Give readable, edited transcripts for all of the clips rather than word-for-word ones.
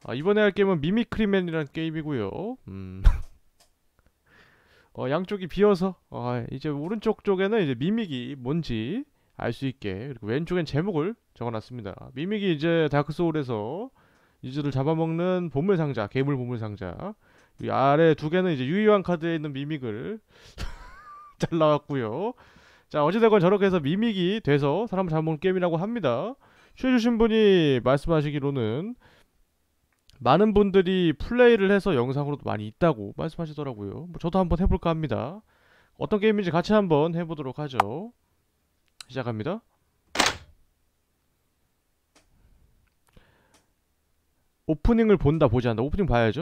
이번에 할 게임은 미미크리맨이라는 게임이고요. 양쪽이 비어서 이제 오른쪽 쪽에는 이제 미믹이 뭔지 알 수 있게, 그리고 왼쪽엔 제목을 적어놨습니다. 미믹이 이제 다크 소울에서 유저들 잡아먹는 보물 상자, 괴물 보물 상자. 이 아래 두 개는 이제 유희왕 카드에 있는 미믹을 잘라왔고요. 자, 어찌되건 저렇게 해서 미믹이 돼서 사람을 잡아먹는 게임이라고 합니다. 추천해주신 분이 말씀하시기로는 많은 분들이 플레이를 해서 영상으로도 많이 있다고 말씀하시더라고요. 뭐 저도 한번 해볼까 합니다. 어떤 게임인지 같이 한번 해보도록 하죠. 시작합니다. 오프닝을 본다 보지 않는다. 오프닝 봐야죠.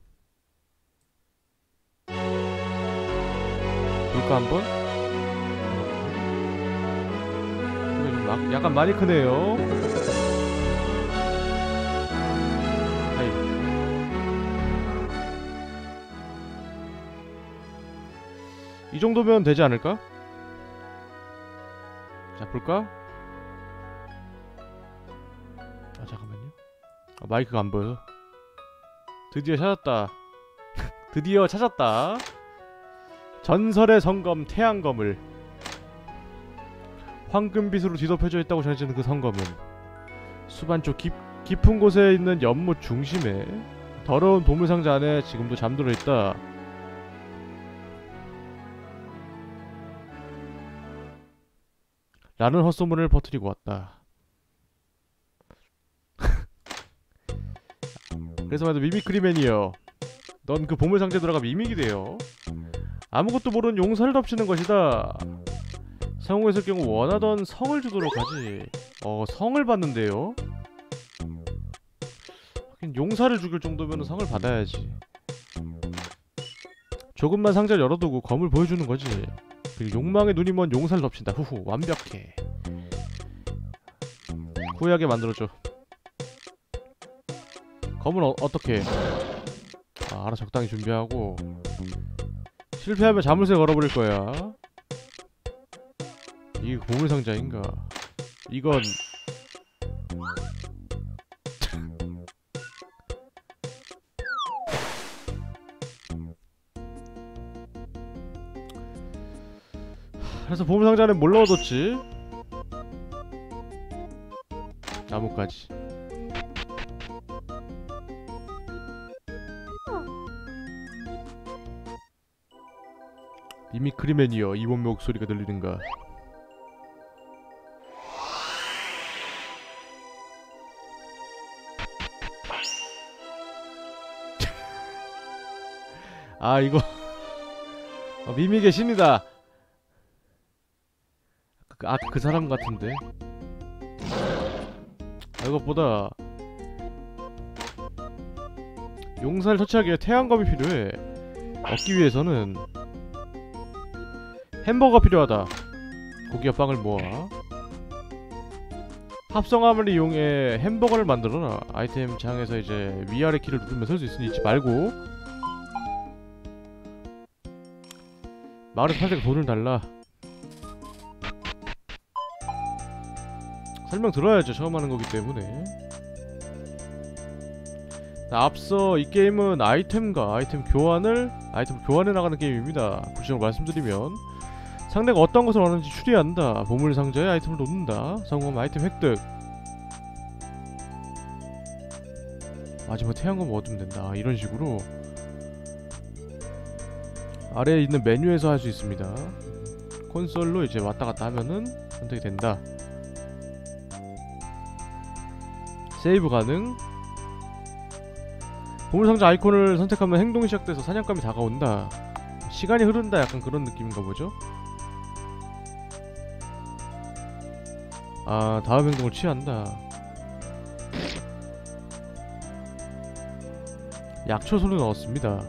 볼까 한번? 약간 많이 크네요. 하이. 이 정도면 되지 않을까? 자, 볼까? 잠깐만요. 마이크가 안 보여서. 드디어 찾았다. 드디어 찾았다. 전설의 성검 태양검을. 황금빛으로 뒤덮여져 있다고 전해지는 그 성검은 숲 안쪽 깊은 곳에 있는 연못 중심에 더러운 보물상자 안에 지금도 잠들어 있다. 라는 헛소문을 퍼뜨리고 왔다. 그래서 말이야, 미미크리맨이여, 넌 그 보물상자에 들어가 미믹이 되어 아무것도 모르는 용사를 덮치는 것이다. 성공에 있을 경우 원하던 성을 주도록 하지. 성을 받는데요? 하긴 용사를 죽일 정도면 성을 받아야지. 조금만 상자를 열어두고 검을 보여주는 거지. 그리고 욕망의 눈이 먼 용사를 덮친다. 후후, 완벽해. 후회하게 만들어줘. 검은 어떻게? 알아, 적당히 준비하고. 실패하면 자물쇠 걸어버릴 거야. 이게 보물상자인가? 이건 그래서 보물상자는 뭘 넣어뒀지? 나뭇가지. 미미크리맨이여, 이번 목소리가 들리는가? 이거 미믹의 신이다. 그 사람 같은데. 이것보다 용사를 처치하기에 태양검이 필요해. 얻기 위해서는 햄버거가 필요하다. 고기와 빵을 모아 합성함을 이용해 햄버거를 만들어라. 아이템 창에서 이제 위아래 키를 누르면 설 수 있으니 잊지 말고. 마을에서 팔 때가 돈을 달라. 설명 들어야죠, 처음 하는 거기 때문에. 앞서 이 게임은 아이템 교환해 나가는 게임입니다. 구체적으로 말씀드리면 상대가 어떤 것을 원하는지 추리한다. 보물 상자에 아이템을 놓는다. 성공하면 아이템 획득. 마지막 태양검 얻으면 된다. 이런 식으로 아래에 있는 메뉴에서 할 수 있습니다. 콘솔로 이제 왔다갔다 하면은 선택이 된다. 세이브 가능. 보물상자 아이콘을 선택하면 행동이 시작돼서 사냥감이 다가온다. 시간이 흐른다, 약간 그런 느낌인가 보죠? 다음 행동을 취한다. 약초소를 넣었습니다.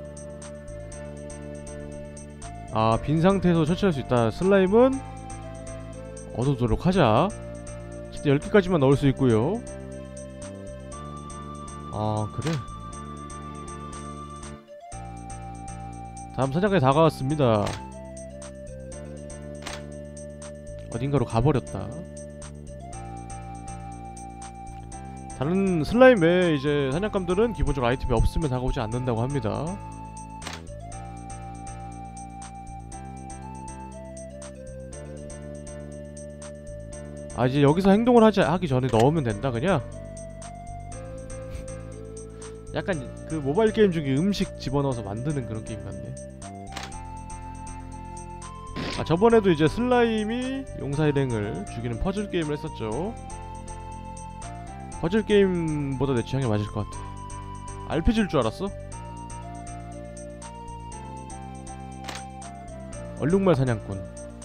빈 상태에서 처치할 수 있다. 슬라임은 얻어두도록 하자. 진짜 10개까지만 넣을 수 있고요. 그래. 다음 사냥까지 다가왔습니다. 어딘가로 가버렸다. 다른 슬라임 외에 이제 사냥감들은 기본적으로 아이템이 없으면 다가오지 않는다고 합니다. 아, 이제 여기서 행동을 하기 전에 넣으면 된다 그냥? 약간 그 모바일 게임 중에 음식 집어넣어서 만드는 그런 게임 같네. 아, 저번에도 이제 슬라임이 용사 일행을 죽이는 퍼즐 게임을 했었죠. 퍼즐 게임보다 내 취향에 맞을 것 같아. RPG일 줄 알았어? 얼룩말 사냥꾼.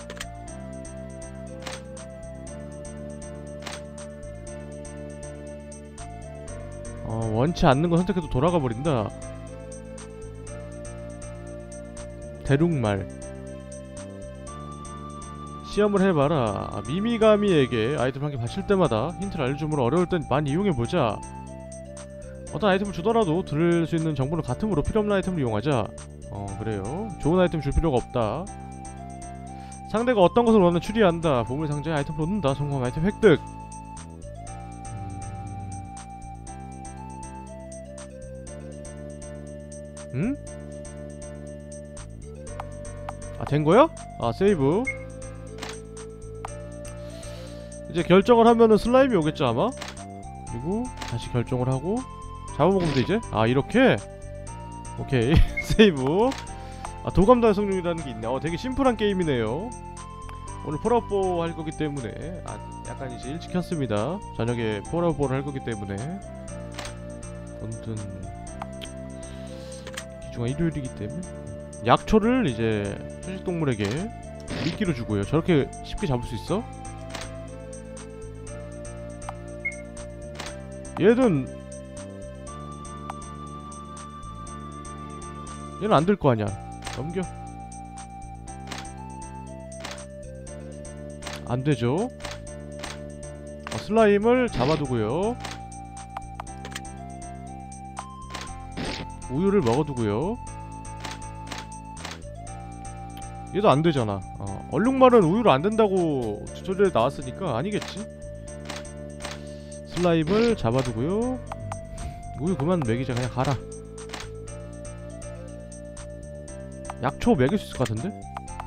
원치 않는 거 선택해도 돌아가 버린다. 대륙말. 시험을 해봐라. 미미가미에게 아이템 한 개 바칠 때마다 힌트를 알려주므로 어려울 땐 많이 이용해보자. 어떤 아이템을 주더라도 들을 수 있는 정보는 같으므로 필요없는 아이템을 이용하자. 그래요. 좋은 아이템 줄 필요가 없다. 상대가 어떤 것을 원하는 추리한다. 보물상자에 아이템을 놓는다. 성공하면 아이템 획득. 응? 아, 된거야? 아, 세이브. 이제 결정을 하면은 슬라임이 오겠죠 아마? 그리고 다시 결정을 하고 잡아먹으면 돼 이제? 아, 이렇게? 오케이. 세이브. 아, 도감도 활성용이라는 게 있네. 되게 심플한 게임이네요. 오늘 폴아웃4 할 거기 때문에 약간 이제 일찍 켰습니다. 저녁에 폴아웃4를 할 거기 때문에. 아무튼 기중한 일요일이기 때문에 약초를 이제 초식동물에게 미끼로 주고요. 저렇게 쉽게 잡을 수 있어? 얘는 안 될 거 아니야. 넘겨. 안 되죠. 슬라임을 잡아두고요. 우유를 먹어두고요. 얘도 안 되잖아. 얼룩말은 우유로 안 된다고 튜토리얼에 나왔으니까 아니겠지? 슬라임을 잡아두고요. 우유 그만 먹이자. 그냥 가라. 약초 먹일 수 있을 것 같은데?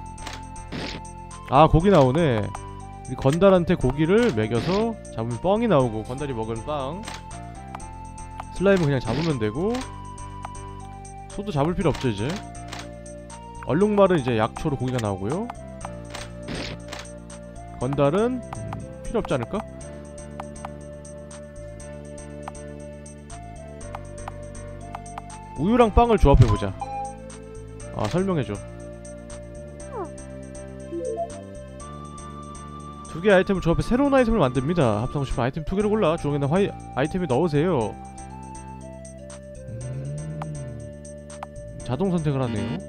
아, 고기 나오네. 건달한테 고기를 먹여서 잡으면 뻥이 나오고, 건달이 먹은 빵. 슬라임은 그냥 잡으면 되고, 소도 잡을 필요 없죠 이제. 얼룩말은 이제 약초로 고기가 나오고요. 건달은 필요 없지 않을까? 우유랑 빵을 조합해보자. 설명해줘. 두 개의 아이템을 조합해 새로운 아이템을 만듭니다. 합성하고 싶은 아이템 두 개를 골라 주먹에 있는 아이템에 넣으세요. 자동 선택을 하네요.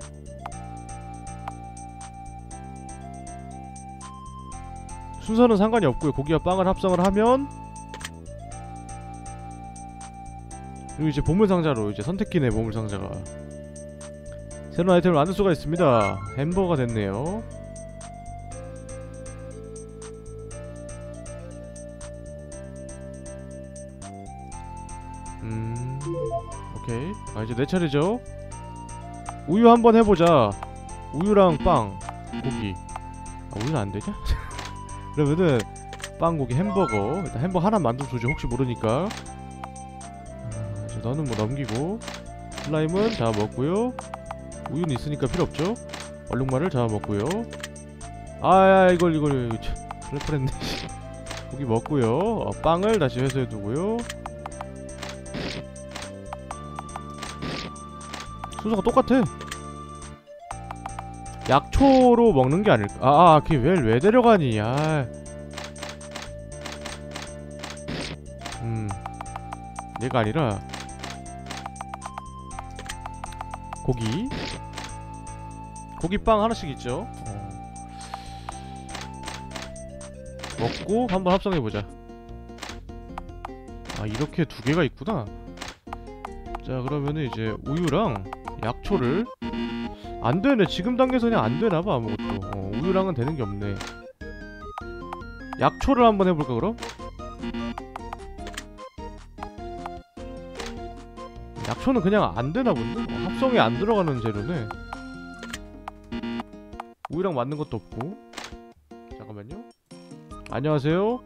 순서는 상관이 없고요. 고기와 빵을 합성을 하면, 그리고 이제 보물상자로 이제 선택기네. 보물상자가 새로운 아이템을 만들 수가 있습니다. 햄버거가 됐네요. 오케이. 이제 내 차례죠. 우유 한번 해보자. 우유랑 빵, 고기. 우유는 안 되냐? 그러면은 빵, 고기, 햄버거. 일단 햄버거 하나 만들어 주죠. 혹시 모르니까. 이제 너는 뭐 넘기고, 슬라임은 잡아먹고요. 우유는 있으니까 필요 없죠. 얼룩말을 잡아먹고요. 이걸 그럴 뻔했네. 고기 먹고요. 빵을 다시 회수해두고요. 순서가 똑같아. 약초로 먹는 게 아닐까? 그게 왜 데려가니? 얘가 아니라 고기빵 하나씩 있죠. 먹고 한번 합성해보자. 이렇게 두 개가 있구나. 자, 그러면은 이제 우유랑 약초를, 안되네. 지금 단계에서 그냥 안되나봐 아무것도. 우유랑은 되는게 없네. 약초를 한번 해볼까 그럼? 약초는 그냥 안 되나 본데? 합성이 안 들어가는 재료네. 우유랑 맞는 것도 없고. 잠깐만요. 안녕하세요.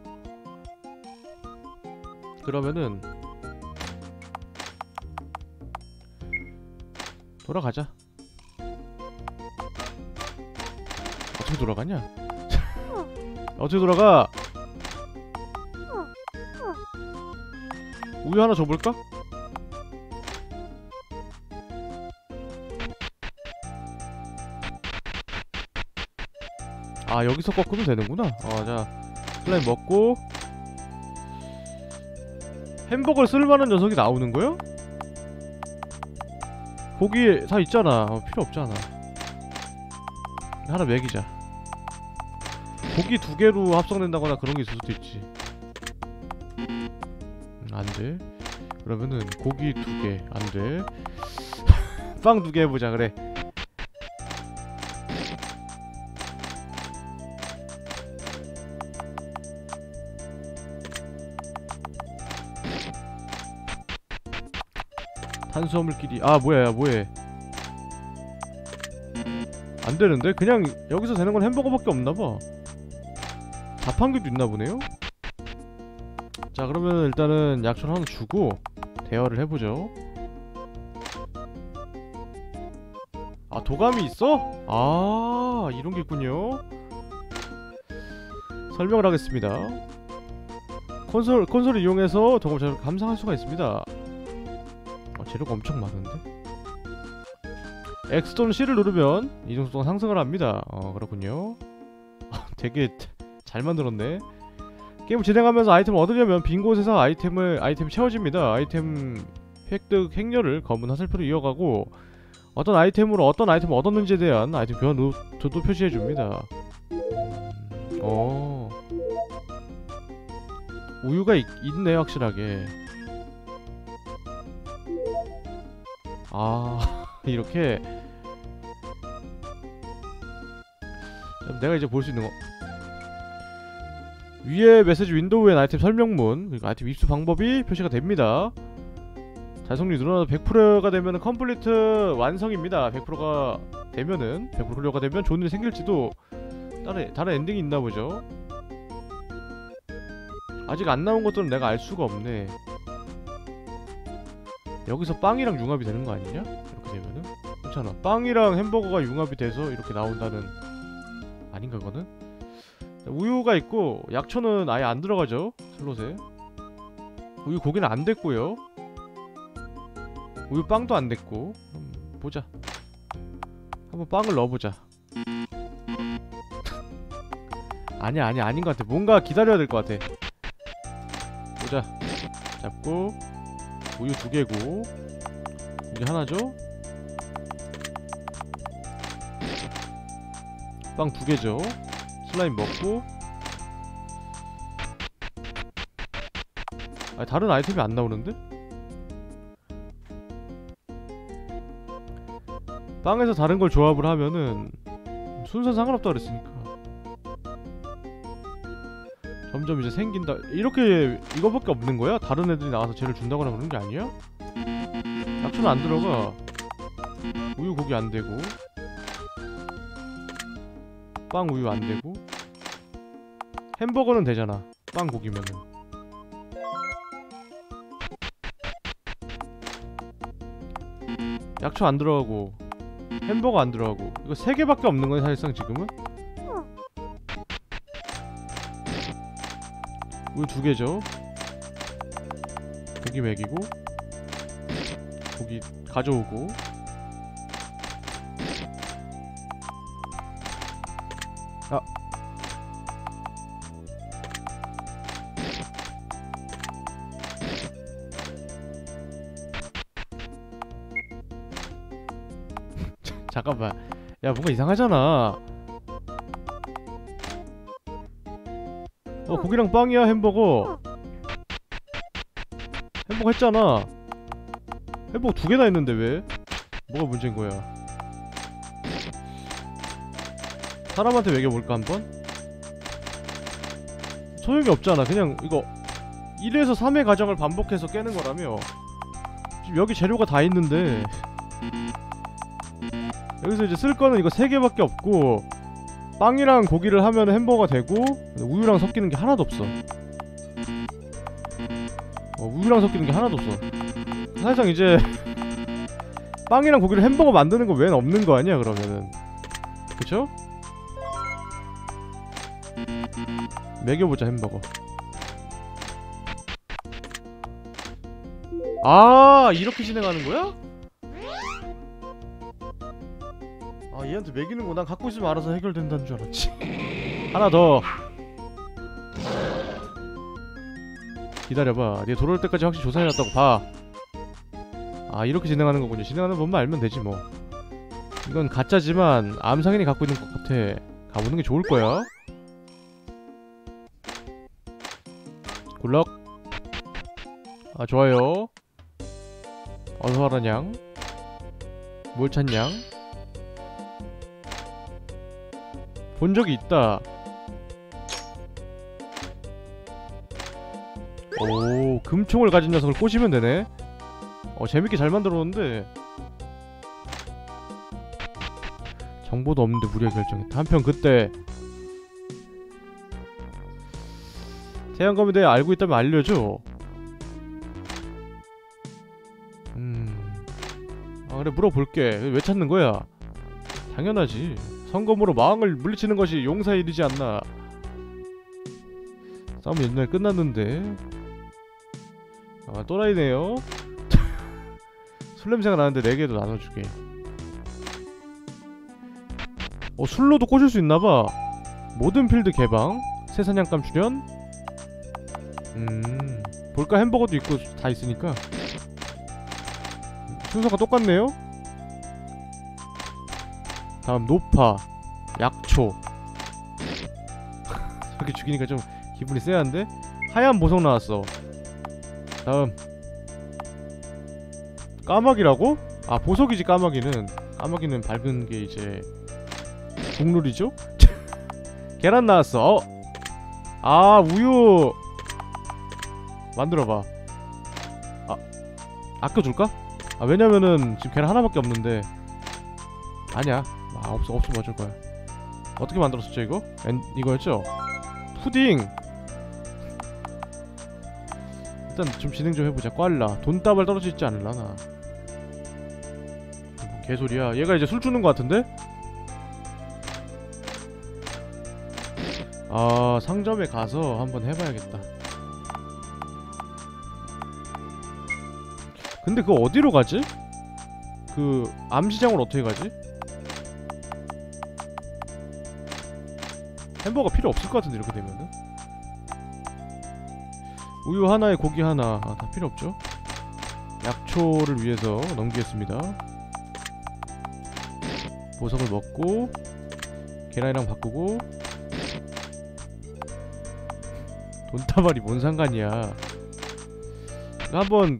그러면은 돌아가자. 어떻게 돌아가냐? 어떻게 돌아가? 우유 하나 줘볼까? 아, 여기서 꺾으면 되는구나. 자, 슬라임 먹고 햄버거를 쓸만한 녀석이 나오는 거야? 고기 다 있잖아. 필요 없잖아. 하나 먹이자. 고기 2개로 합성된다거나 그런 게 있을 수도 있지. 안 돼. 그러면은 고기 2개 안 돼. 빵 2개 해보자. 그래. 탄수화물끼리. 아, 뭐야, 뭐해. 안 되는데? 그냥 여기서 되는 건 햄버거밖에 없나봐. 자판기도 있나 보네요? 자, 그러면 일단은 약초를 하나 주고 대화를 해보죠. 아, 도감이 있어? 아, 이런 게 있군요. 설명을 하겠습니다. 콘솔을 이용해서 도감을 잘 감상할 수가 있습니다. 재료가 엄청 많은데? X 또는 C를 누르면 이동 속도가 상승을 합니다. 그렇군요. 되게 잘 만들었네. 게임을 진행하면서 아이템을 얻으려면 빈 곳에서 아이템이 채워집니다. 아이템 획득 행렬을 검은 화살표로 이어가고 어떤 아이템을 얻었는지에 대한 아이템 교환 루트도 표시해줍니다. 우유가 있네, 확실하게. 아, 이렇게 내가 이제 볼 수 있는 거, 위에 메시지 윈도우엔 아이템 설명문 그리고 아이템 입수 방법이 표시가 됩니다. 달성률이 늘어나서 100%가 되면은 컴플리트 완성입니다. 100%가 되면은 100% 클리어가 되면 좋은 일이 생길지도 다른 엔딩이 있나보죠. 아직 안 나온 것들은 내가 알 수가 없네. 여기서 빵이랑 융합이 되는 거 아니냐? 이렇게 되면은 괜찮아. 빵이랑 햄버거가 융합이 돼서 이렇게 나온다는, 아닌가 그거는? 우유가 있고 약초는 아예 안 들어가죠, 슬롯에. 우유 고기는 안 됐고요. 우유 빵도 안 됐고. 보자. 한번 빵을 넣어보자. 아니야, 아닌 것 같아. 뭔가 기다려야 될 것 같아. 보자. 잡고 우유 2개고 고기 하나죠? 빵 2개죠? 슬라임 먹고. 아니, 다른 아이템이 안 나오는데? 빵에서 다른 걸 조합을 하면은 순서 상관없다 그랬으니까 점점 이제 생긴다. 이렇게 이거밖에 없는 거야? 다른 애들이 나와서 쟤를 준다거나 그런 게 아니야? 약초는 안 들어가. 우유 고기 안 되고 빵 우유 안 되고 햄버거는 되잖아, 빵 고기면은. 약초 안 들어가고 햄버거 안 들어가고 이거 3개밖에 없는 거야 사실상 지금은? 우유 2개죠. 고기 먹이고 고기 가져오고. 아, 잠깐만. 야, 뭔가 이상하잖아. 고기랑 빵이야. 햄버거 했잖아. 햄버거 2개나 했는데 왜? 뭐가 문제인 거야? 사람한테 먹여볼까 한번? 소용이 없잖아. 그냥 이거 1에서 3의 과정을 반복해서 깨는 거라며. 지금 여기 재료가 다 있는데 여기서 이제 쓸 거는 이거 3개밖에 없고 빵이랑 고기를 하면 햄버거가 되고 우유랑 섞이는 게 하나도 없어. 우유랑 섞이는 게 하나도 없어. 사실상 이제 빵이랑 고기를 햄버거 만드는 거 외엔 없는 거 아니야 그러면은. 그쵸? 먹여보자 햄버거. 아 이렇게 진행하는 거야? 아 얘한테 먹이는 거 난 갖고 있으면 알아서 해결된다는 줄 알았지. 하나 더 기다려봐. 네가 돌아올 때까지 확실히 조사해놨다고 봐. 아 이렇게 진행하는 거군요. 진행하는 법만 알면 되지 뭐. 이건 가짜지만 암상인이 갖고 있는 것 같아. 가보는 게 좋을 거야. 굿럭. 아 좋아요. 어서와라 냥. 뭘 찾냥? 본 적이 있다. 오 금총을 가진 녀석을 꼬시면 되네. 재밌게 잘 만들어놓는데 정보도 없는데 무리하 결정했다. 한편 그때 태양검에 대해 알고 있다면 알려줘. 아 그래 물어볼게. 왜 찾는 거야? 당연하지. 성검으로 마왕을 물리치는 것이 용사의 일이지 않나. 싸움 옛날에 끝났는데. 아 또라이네요. 술 냄새가 나는데 4개도 나눠주게. 술로도 꼬실 수 있나봐. 모든 필드 개방. 새 사냥감 출연. 볼까? 햄버거도 있고 다 있으니까 순서가 똑같네요. 다음 노파 약초. 이렇게 죽이니까 좀 기분이 쎄한데? 하얀 보석 나왔어. 다음 까마귀라고? 아 보석이지 까마귀는. 까마귀는 밝은 게 이제 국룰이죠? 계란 나왔어. 아 우유 만들어봐. 아껴둘까? 왜냐면은 지금 계란 하나밖에 없는데. 아니야 없으면 어쩔 거야. 어떻게 만들었었죠 이거? 이거였죠? 푸딩! 일단 좀 진행 좀 해보자. 꽐라 돈다발 떨어지지 않을라나. 개소리야. 얘가 이제 술 주는 거 같은데? 상점에 가서 한번 해봐야겠다. 근데 그거 어디로 가지? 그 암시장을 어떻게 가지? 햄버거 필요 없을 것 같은데 이렇게 되면은. 우유 하나에 고기 하나. 다 필요 없죠? 약초를 위해서 넘기겠습니다. 보석을 먹고 계란이랑 바꾸고. 돈다발이 뭔 상관이야. 한번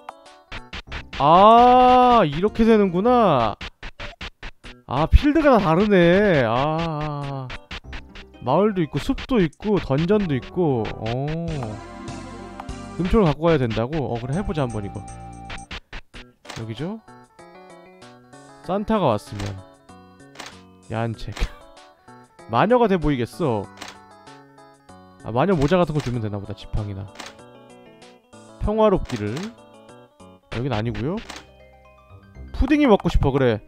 이렇게 되는구나. 필드가 다 다르네. 마을도 있고 숲도 있고 던전도 있고. 금초를 갖고 가야 된다고? 그래 해보자 한번 이거. 여기죠? 산타가 왔으면. 야한 책. 마녀가 돼 보이겠어. 마녀 모자 같은 거 주면 되나보다. 지팡이나. 평화롭기를. 여긴 아니고요. 푸딩이 먹고 싶어. 그래.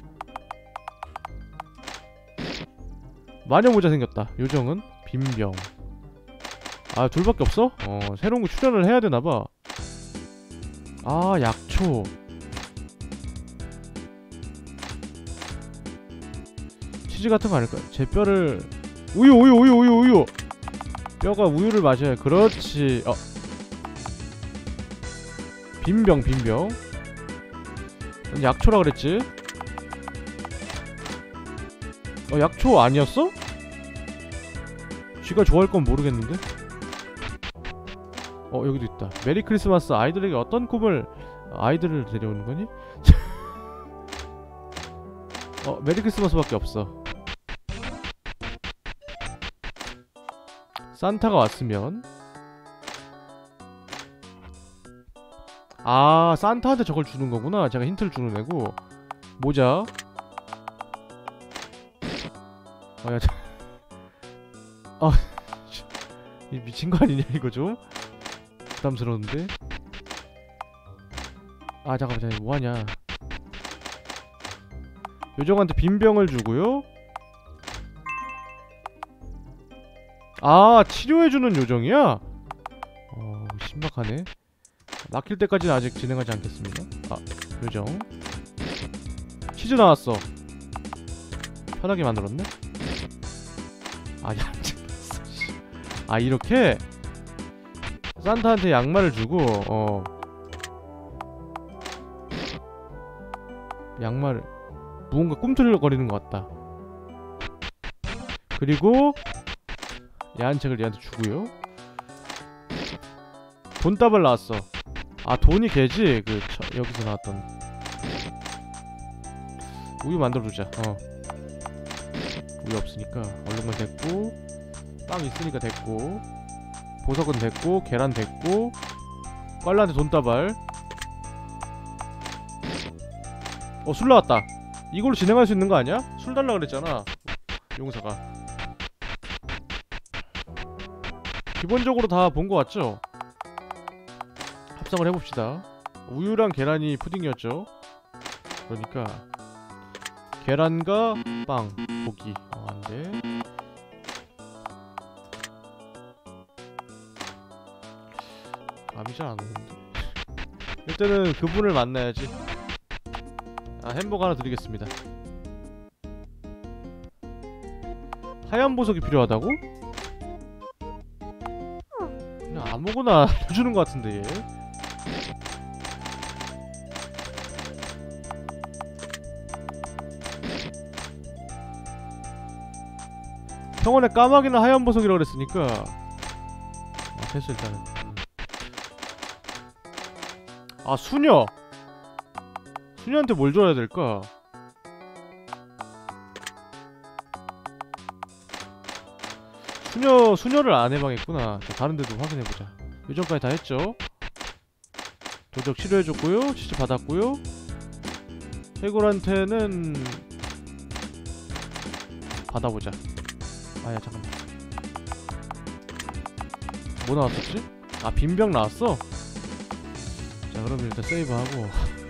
마녀 모자 생겼다. 요정은 빈병. 둘밖에 없어? 새로운 거 출연을 해야 되나봐. 약초. 치즈 같은 거 아닐까? 제 뼈를. 우유. 뼈가 우유를 마셔야. 그렇지. 빈병. 약초라 그랬지? 약초 아니었어? 쥐가 좋아할 건 모르겠는데? 여기도 있다. 메리 크리스마스. 아이들에게 어떤 꿈을. 아이들을 데려오는 거니? 메리 크리스마스밖에 없어. 산타가 왔으면. 아, 산타한테 저걸 주는 거구나. 제가 힌트를 주는 애고. 모자. 야, 이 미친 거 아니냐 이거 좀 부담스러운데. 아 잠깐만, 뭐하냐. 요정한테 빈병을 주고요. 아, 치료해주는 요정이야? 신박하네. 막힐 때까지는 아직 진행하지 않겠습니다. 아, 요정 치즈 나왔어. 편하게 만들었네? 아, 아, 이렇게? 산타한테 양말을 주고, 양말을, 무언가 꿈틀거리는 것 같다. 그리고 야한 책을 얘한테 주고요. 돈다발 나왔어. 아, 돈이 개지? 여기서 나왔던 우유 만들어주자. 우유 없으니까 얼룩말 됐고, 빵 있으니까 됐고, 보석은 됐고, 계란 됐고, 빨라한테 돈다발. 술 나왔다. 이걸로 진행할 수 있는 거 아니야? 술 달라 그랬잖아, 용사가. 기본적으로 다 본 거 같죠? 합성을 해봅시다. 우유랑 계란이 푸딩이었죠? 그러니까 계란과 빵, 고기. 안돼. 감이 잘 안오는데. 일단은 그분을 만나야지. 햄버거 하나 드리겠습니다. 하얀 보석이 필요하다고? 그냥 아무거나 주는 것 같은데 얘. 평원에 까마귀나 하얀 보석이라고 그랬으니까 됐어 일단은. 아, 수녀! 수녀한테 뭘 줘야 될까? 수녀를 안 해방했구나. 자, 다른 데도 확인해보자. 요정까지 다 했죠? 도적 치료해줬고요. 치즈 받았고요. 해골한테는 받아보자. 아야, 잠깐만. 뭐 나왔었지? 아, 빈병 나왔어? 자, 그러면 일단 세이브하고.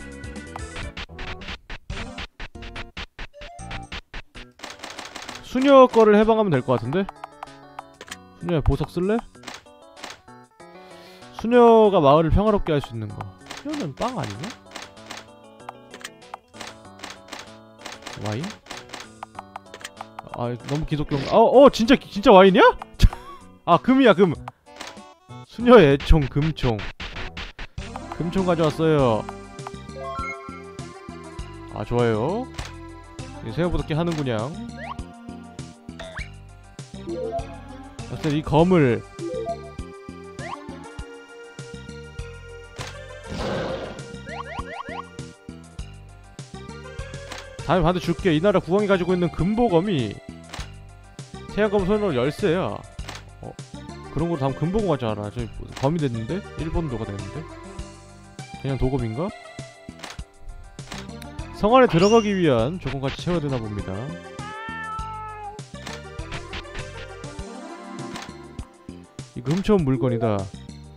수녀 거를 해방하면 될 것 같은데? 수녀의 보석 쓸래? 수녀가 마을을 평화롭게 할 수 있는 거. 수녀는 빵 아니냐? 와인? 아, 너무 기독교. 진짜 와인이야? 아, 금이야, 금. 수녀의 애총, 금총. 금총 가져왔어요. 아, 좋아요. 생각보다 꽤 하는구냥. 이 검을 다음에 반대 줄게. 이 나라 국왕이 가지고 있는 금보검이 태양검 손으로 열쇠야. 그런 거 다음 금보검 가지 않아. 저기 검이 됐는데? 일본도가 됐는데? 그냥 도검인가? 성 안에 들어가기 위한 조건같이 채워야 되나 봅니다. 이거 훔쳐온 물건이다. 야,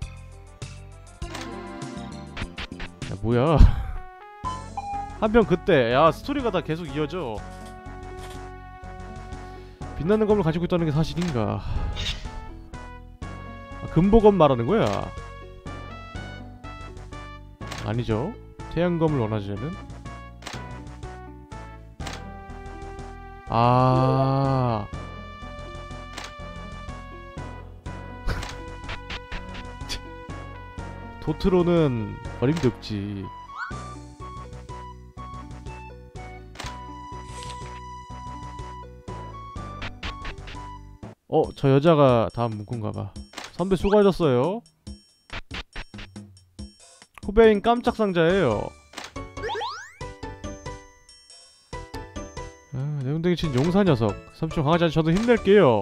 뭐야. 한편 그때, 야, 스토리가 다 계속 이어져. 빛나는 검을 가지고 있다는 게 사실인가. 금보검 말하는 거야? 아니죠. 태양검을 원하지 쟤는. 아. 도트로는 어림도 없지. 저 여자가 다음 문구인가봐. 선배 수고하셨어요. 후배인 깜짝 상자예요. 내운댕이 친 용사 녀석. 삼촌 강하지 않지. 저도 힘낼게요.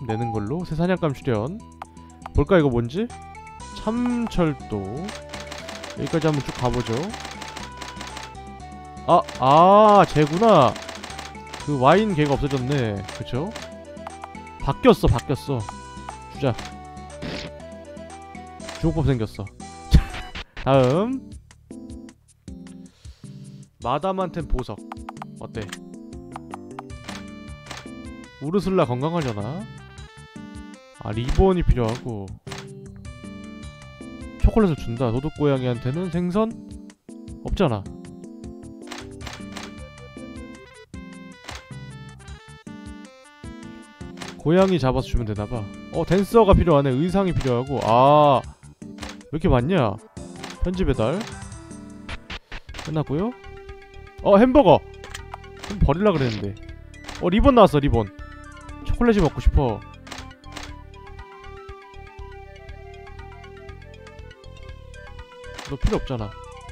내는 걸로. 새 사냥감 출연. 볼까 이거 뭔지? 참철도. 여기까지 한번 쭉 가보죠. 쟤구나. 그 와인 걔가 없어졌네. 그쵸? 바뀌었어. 주자. 주먹밥 생겼어. 다음 마담한텐 보석. 어때? 우르슬라 건강하려나? 리본이 필요하고 초콜릿을 준다. 도둑고양이한테는 생선? 없잖아. 고양이 잡아서 주면 되나봐. 댄서가 필요하네. 의상이 필요하고. 왜 이렇게 많냐? 현지 배달 끝났고요. 햄버거! 좀 버릴라 그랬는데. 리본 나왔어. 리본. 초콜릿이 먹고 싶어. 너 필요 없잖아.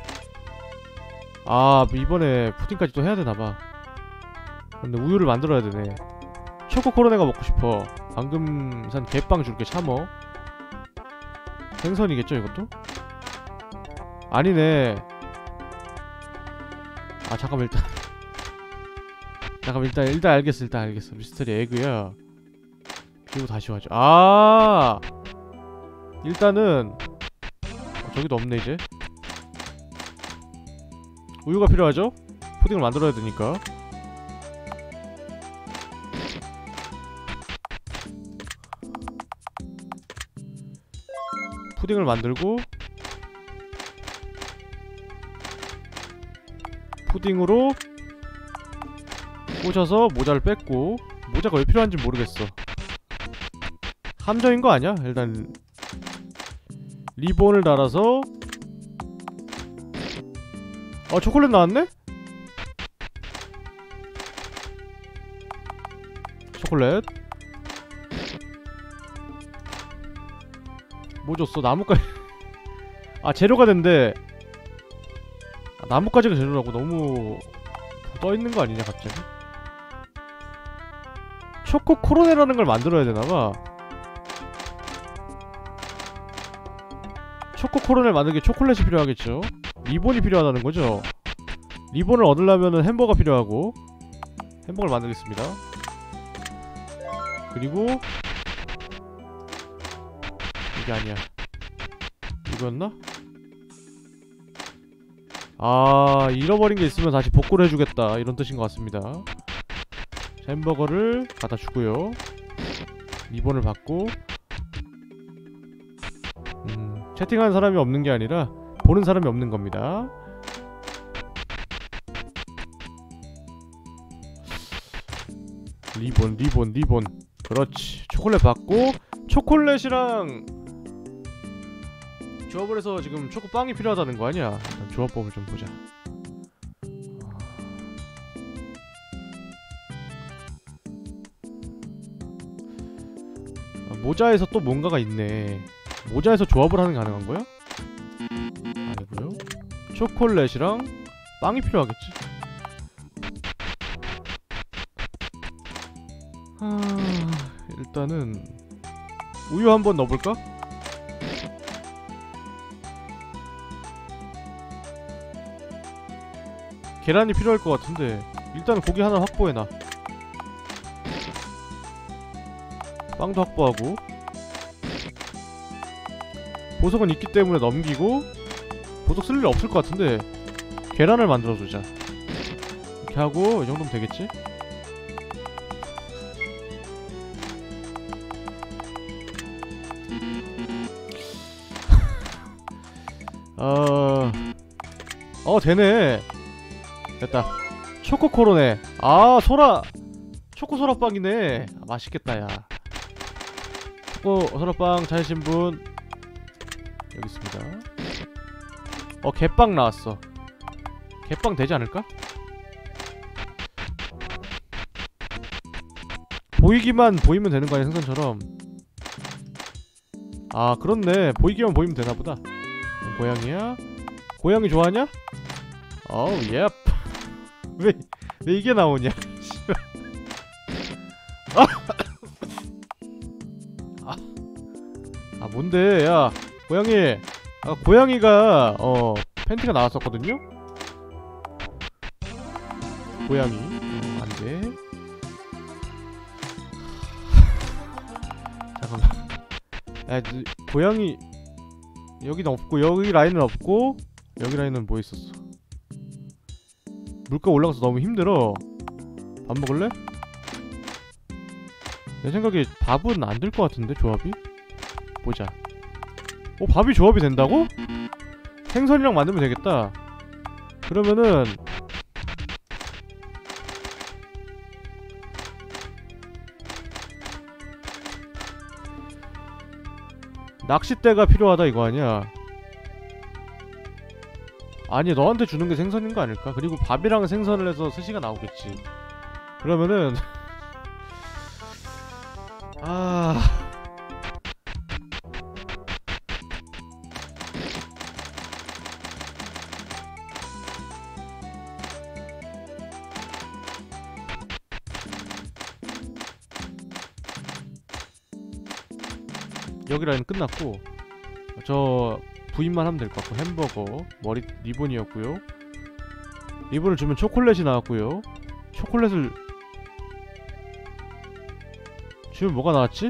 이번에 푸딩까지 또 해야 되나봐. 근데 우유를 만들어야 되네. 초코코로네가 먹고 싶어. 방금 산 개빵 줄게. 참어. 생선이겠죠 이것도? 아니네. 잠깐만 일단 알겠어. 미스터리 에그야. 그리고 다시 와줘. 일단은 저기도 없네 이제. 우유가 필요하죠? 푸딩을 만들어야 되니까. 푸딩을 만들고 푸딩으로 꽂아서 모자를 뺐고. 모자가 왜 필요한지 모르겠어. 함정인 거 아니야? 일단 리본을 달아서. 초콜릿 나왔네? 초콜릿 뭐 줬어? 나뭇가지. 재료가 된대. 나뭇가지가 재료라고. 너무 떠있는 거 아니냐 갑자기? 초코 코로네라는 걸 만들어야 되나봐. 초코 코로네를 만들기 초콜릿이 필요하겠죠? 리본이 필요하다는 거죠? 리본을 얻으려면은 햄버거가 필요하고. 햄버거를 만들겠습니다. 그리고 이게 아니야. 이거였나? 잃어버린 게 있으면 다시 복구를 해주겠다. 이런 뜻인 것 같습니다. 자, 햄버거를 갖다 주고요. 리본을 받고. 채팅하는 사람이 없는 게 아니라 보는 사람이 없는 겁니다. 리본. 그렇지. 초콜릿 받고. 초콜릿이랑 조합을 해서 지금 초코빵이 필요하다는 거 아니야? 일단 조합법을 좀 보자. 모자에서 또 뭔가가 있네. 모자에서 조합을 하는 게 가능한 거야? 아니고요. 초콜릿이랑 빵이 필요하겠지. 일단은 우유 한번 넣어볼까? 계란이 필요할 것 같은데 일단 고기 하나 확보해놔. 빵도 확보하고. 보석은 있기 때문에 넘기고. 보석 쓸 일 없을 것 같은데 계란을 만들어주자. 이렇게 하고 이 정도면 되겠지? 되네. 됐다. 초코코로네. 초코 소라빵이네. 맛있겠다 야. 초코 소라빵 찾으신 분 여기 있습니다. 개빵 나왔어. 개빵 되지 않을까? 보이기만 보이면 되는 거 아니야 생선처럼. 그렇네. 보이기만 보이면 되나보다. 고양이야? 고양이 좋아하냐? 예. 왜 이게 나오냐? 근데 야 고양이, 고양이가 팬티가 나왔었거든요? 고양이 안돼. 잠깐만. 야 고양이 여기는 없고 여기 라인은 없고 여기 라인은 뭐 있었어? 물가 올라가서 너무 힘들어. 밥 먹을래? 내 생각에 밥은 안 될 것 같은데 조합이? 보자. 밥이 조합이 된다고? 생선이랑 만들면 되겠다. 그러면은 낚싯대가 필요하다 이거 아니야? 아니 너한테 주는 게 생선인 거 아닐까? 그리고 밥이랑 생선을 해서 스시가 나오겠지. 그러면은 여기 라인 끝났고 저 부인만 하면 될 것 같고 햄버거 머리 리본이었고요. 리본을 주면 초콜릿이 나왔고요. 초콜릿을 주면 뭐가 나왔지?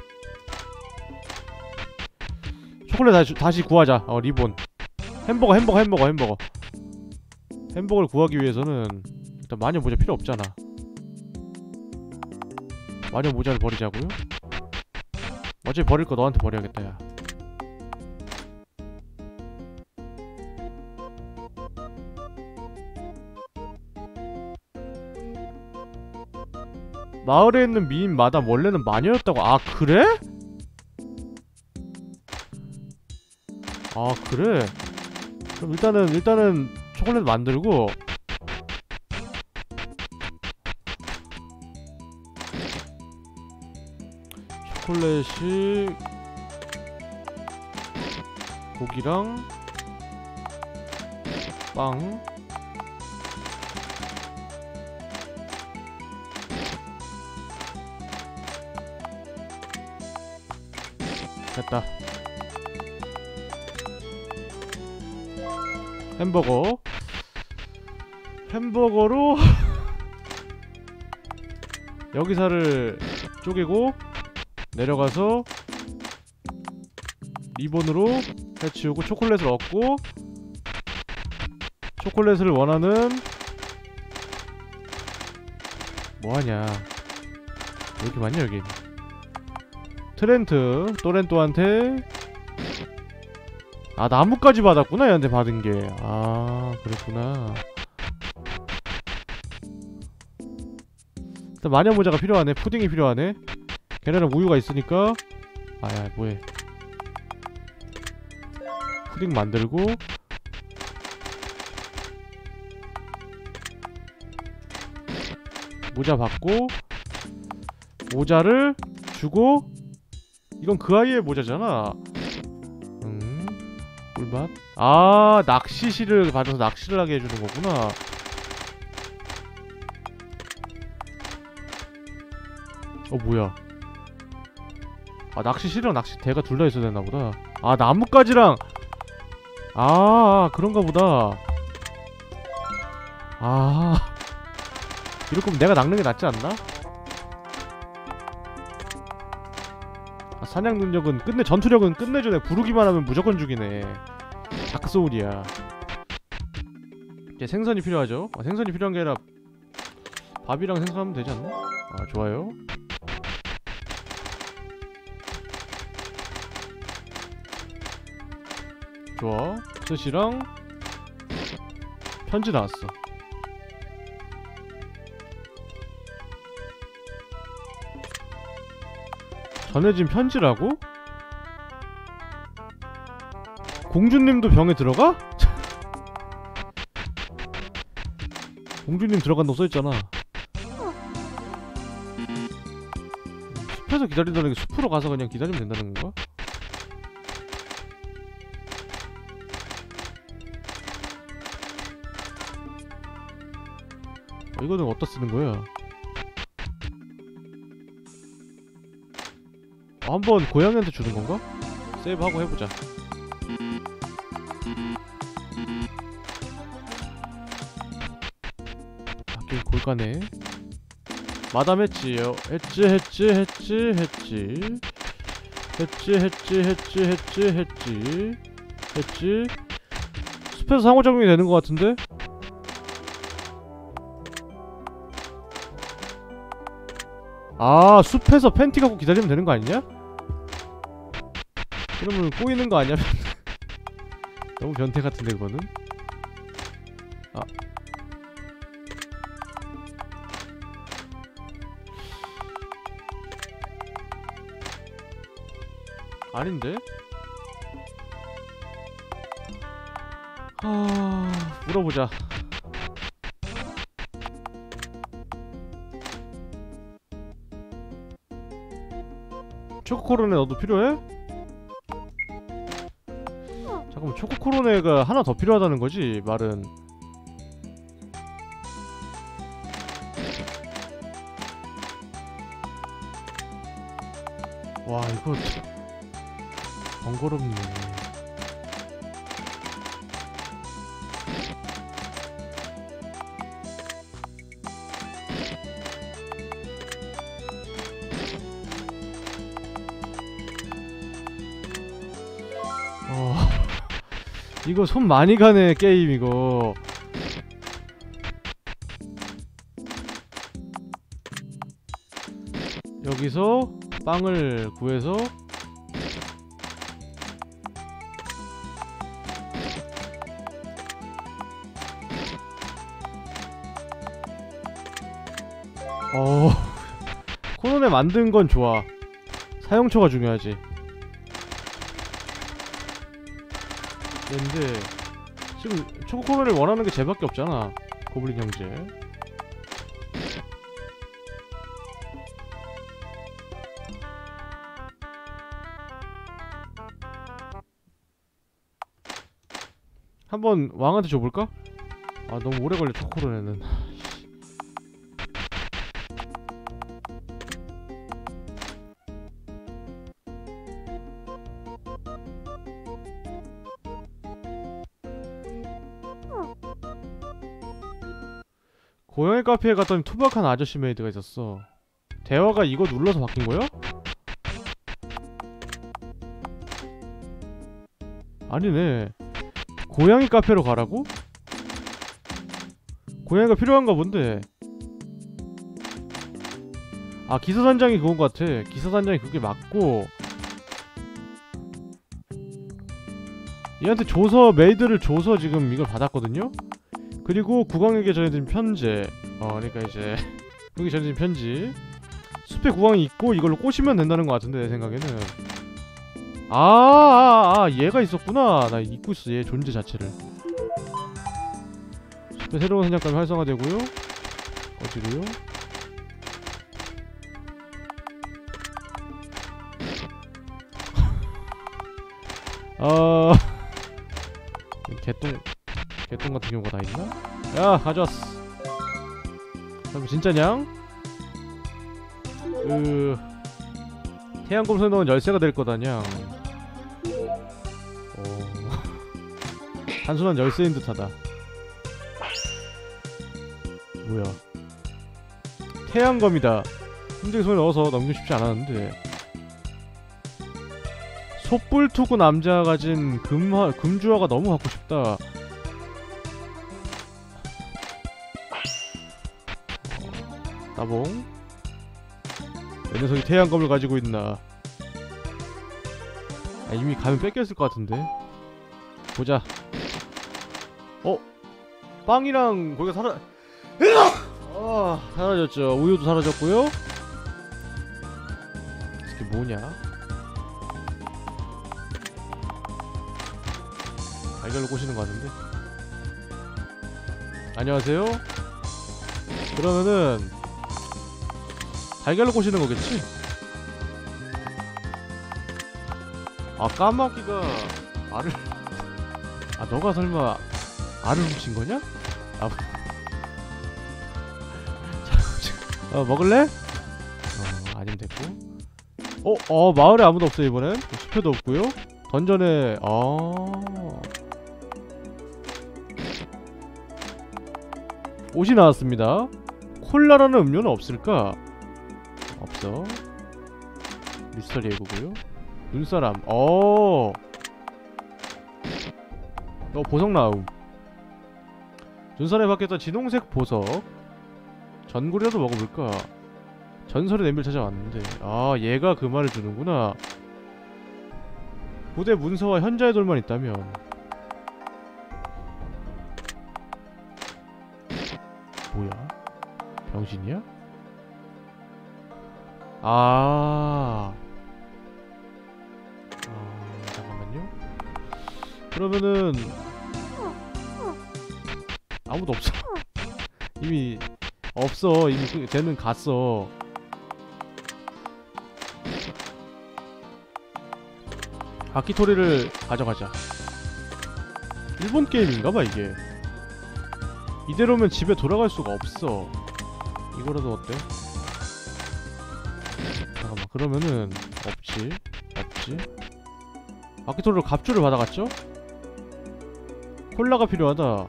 초콜릿 다시 구하자. 리본 햄버거를 구하기 위해서는 일단 마녀 모자 필요 없잖아. 마녀 모자를 버리자고요? 어차피 버릴 거 너한테 버려야겠다 야. 마을에 있는 미인 마담 원래는 마녀였다고. 아 그래? 아 그래? 그럼 일단은 초콜릿 만들고 초콜릿이 고기랑 빵 됐다. 햄버거로 여기 살을 쪼개고 내려가서 리본으로 해치우고 초콜릿을 얻고 초콜릿을 원하는 뭐하냐 왜 이렇게 많냐 여기. 또렌토한테 나무까지 받았구나 얘한테 받은게. 그랬구나. 일단 마녀 모자가 필요하네. 푸딩이 필요하네. 걔네는 우유가 있으니까 야 뭐해. 푸딩 만들고 모자 받고 모자를 주고 이건 그 아이의 모자잖아. 꿀맛? 낚시실을 받아서 낚시를 하게 해주는 거구나. 뭐야. 낚시실이랑 낚시대가 둘 다 있어야 되나보다. 나뭇가지랑 그런가 보다. 이럴 거면 내가 낚는 게 낫지 않나? 사냥 능력은 전투력은 끝내주네. 부르기만 하면 무조건 죽이네. 다크소울이야. 이제 생선이 필요하죠. 생선이 필요한 게 아니라 밥이랑 생선 하면 되지 않나? 좋아요. 좋아. 스시랑 편지 나왔어. 전해진 편지라고? 공주님도 병에 들어가? 공주님 들어간다고 써있잖아. 숲에서 기다린다는 게 숲으로 가서 그냥 기다리면 된다는 건가? 이거는 어디다 쓰는 거야? 한번 고양이한테 주는 건가? 세이브하고 해보자. 게임 골가네. 마담 했지요. 했지. 숲에서 상호작용이 되는 것 같은데? 아, 숲에서 팬티 갖고 기다리면 되는 거 아니냐? 그러면 꼬이는 거 아니야? 너무 변태 같은데 그거는? 아, 아닌데? 물어보자. 초코코로네 너도 필요해? 잠깐만, 초코코로네가 하나 더 필요하다는 거지? 말은. 와, 이거 번거롭네. 이거 손 많이 가네, 게임 이거. 여기서 빵을 구해서 코너네 만든 건 좋아. 사용처가 중요하지. 근데 지금 초코코너를 원하는 게 쟤밖에 없잖아, 고블린 형제. 한번 왕한테 줘볼까? 아, 너무 오래 걸려 초코코너는. 고양이 카페에 갔더니 투박한 아저씨 메이드가 있었어. 대화가 이거 눌러서 바뀐 거야? 아니네. 고양이 카페로 가라고? 고양이가 필요한가 본데. 아, 기사단장이 그건 것 같아. 기사단장이 그게 맞고, 얘한테 줘서, 메이드를 줘서 지금 이걸 받았거든요? 그리고 국왕에게 전해진 편지. 그러니까 이제 여기 전해진 편지. 숲에 국왕이 있고 이걸로 꼬시면 된다는 것 같은데, 내 생각에는. 얘가 있었구나. 나 잊고 있어, 얘 존재 자체를. 숲에 새로운 사냥감이 활성화되고요. 어디로요? 개똥 같은 경우가 다 있나? 야, 가져왔어. 그럼 진짜냥? 태양검 선동은 열쇠가 될 거다냥. 단순한 열쇠인 듯하다. 뭐야? 태양검이다. 힘들게 손에 넣어서 넘기고 싶지 않았는데. 솥불 투구 남자가 가진 금주화가 너무 갖고 싶다. 따봉. 내 녀석이 태양검을 가지고 있나. 이미 가면 뺏겼을 것 같은데. 보자. 빵이랑 거기가 사라졌죠. 우유도 사라졌고요. 이게 뭐냐? 달걀로 꼬시는 것 같은데. 안녕하세요. 그러면은 달걀로 꼬시는 거겠지? 아, 까마귀가 알을 너가 설마 알을 훔친 거냐? 먹을래? 아니면 됐고. 마을에 아무도 없어 이번엔. 숲에도 없고요. 던전에 옷이 나왔습니다. 콜라라는 음료는 없을까? 없어. 미스터리 에그고요. 눈사람. 보석 나움. 눈사람에 박혔던 진홍색 보석. 전골이라도 먹어볼까? 전설의 냄비를 찾아왔는데 얘가 그 말을 주는구나. 고대 문서와 현자의 돌만 있다면. 뭐야? 병신이야? 잠깐만요. 그러면은 아무도 없어. 이미 없어. 이미 쟤는 갔어. 바퀴토리를 가져가자. 일본 게임인가봐 이게. 이대로면 집에 돌아갈 수가 없어. 이거라도 어때? 잠깐만, 그러면은 없지. 바퀴토리로 갑주를 받아갔죠? 콜라가 필요하다.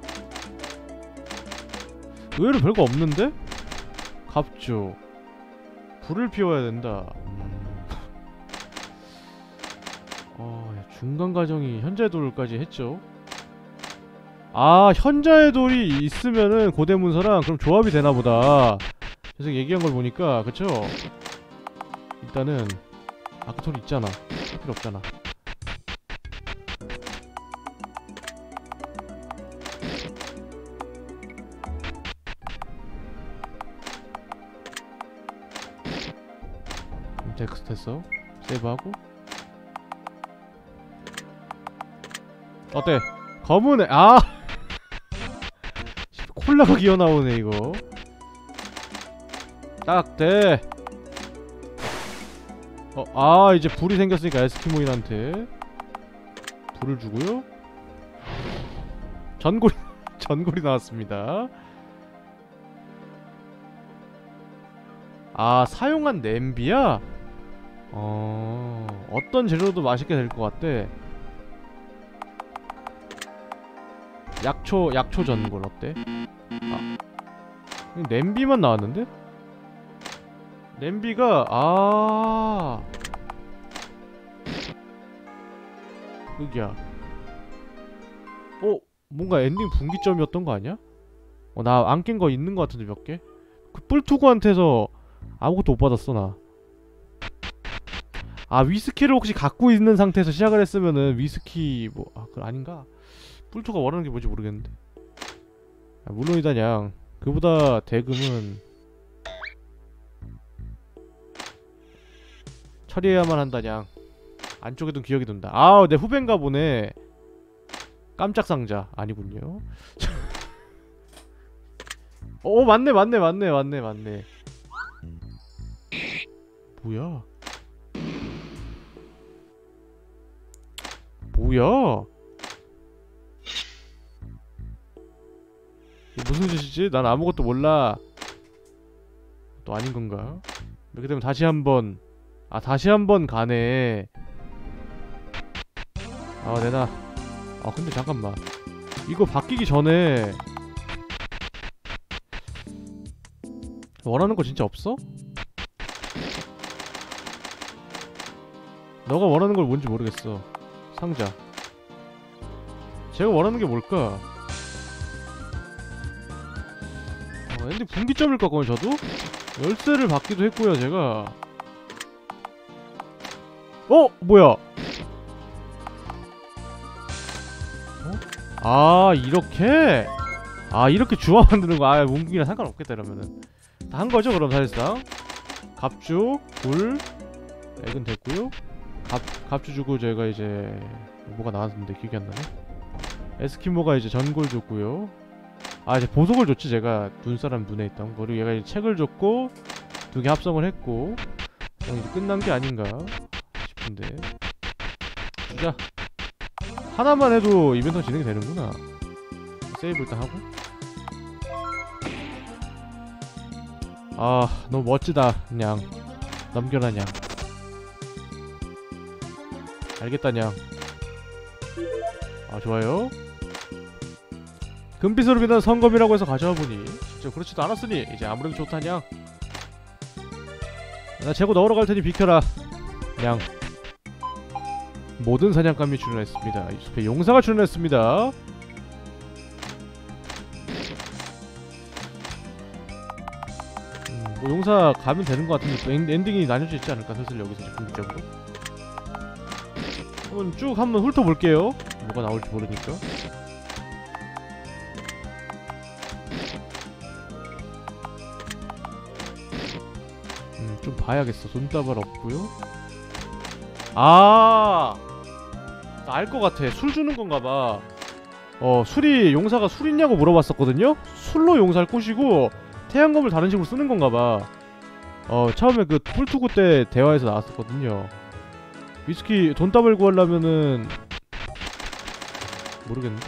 의외로 별거 없는데? 갑주. 불을 피워야 된다. 중간 과정이 현자의 돌까지 했죠. 현자의 돌이 있으면은 고대 문서랑 그럼 조합이 되나보다. 계속 얘기한 걸 보니까 그쵸? 일단은 바퀴토리 있잖아. 필요 없잖아. 텍스트 했어. 세이브하고. 어때? 검은애. 콜라가 기어나오네 이거. 딱 돼. 이제 불이 생겼으니까 에스키모인한테 불을 주고요. 전골이 나왔습니다. 사용한 냄비야? 어떤 재료도 맛있게 될 것 같대. 약초 전골 어때? 냄비만 나왔는데? 냄비가 여기야. 뭔가 엔딩 분기점이었던 거 아니야? 나 안 깬 거 있는 거 같은데 몇 개? 그 뿔투구한테서 아무것도 못 받았어 나. 위스키를 혹시 갖고 있는 상태에서 시작을 했으면은 위스키 그거 아닌가? 뿔투가 원하는 게 뭔지 모르겠는데. 물론이다냥. 그보다 대금은 처리해야만 한다냥. 안쪽에도 기억이 든다. 내 후배인가 보네. 깜짝 상자 아니군요. 맞네. 뭐야? 무슨 짓이지? 난 아무것도 몰라. 또 아닌 건가? 이렇게 되면 다시 한번 가네. 내놔. 근데 잠깐만. 이거 바뀌기 전에 원하는 거 진짜 없어? 너가 원하는 걸 뭔지 모르겠어. 상자. 제가 원하는 게 뭘까? 엔딩 분기점일까 그건 저도? 열쇠를 받기도 했고요 제가. 뭐야? 이렇게? 이렇게 주화 만드는 거. 문기랑 상관없겠다 이러면은. 다 한 거죠 그럼 사실상. 갑주, 불, 액은 됐고요. 갑주 주고 제가 이제 뭐가 나왔는데 기억이 안 나네. 에스키모가 이제 전골 줬고요. 이제 보석을 줬지 제가. 눈사람 눈에 있던 거를 얘가 이제 책을 줬고 2개 합성을 했고 그냥 이제 끝난 게 아닌가 싶은데. 주자. 하나만 해도 이벤트가 진행이 되는구나. 세이브 일단 하고. 너무 멋지다. 그냥 넘겨라 냥. 알겠다 냥. 아, 좋아요. 금빛으로 빛나는 성검이라고 해서 가져와 보니 진짜 그렇지도 않았으니 이제 아무래도 좋다냥. 나 재고 넣으러 갈 테니 비켜라 냥. 모든 사냥감이 출연했습니다. 이 숲에 용사가 출연했습니다. 뭐 용사 가면 되는 것 같은데 엔딩이 나뉘어져 있지 않을까 슬슬 여기서 이제 궁극적으로. 한번 훑어볼게요. 뭐가 나올지 모르니까. 좀 봐야겠어. 돈다발 없고요. 아, 알 것 같아. 술 주는 건가봐. 술이 용사가 술 있냐고 물어봤었거든요. 술로 용사를 꼬시고 태양검을 다른 식으로 쓰는 건가봐. 처음에 그 풀투구 때 대화에서 나왔었거든요. 위스키 돈다발 구하려면은 모르겠는데?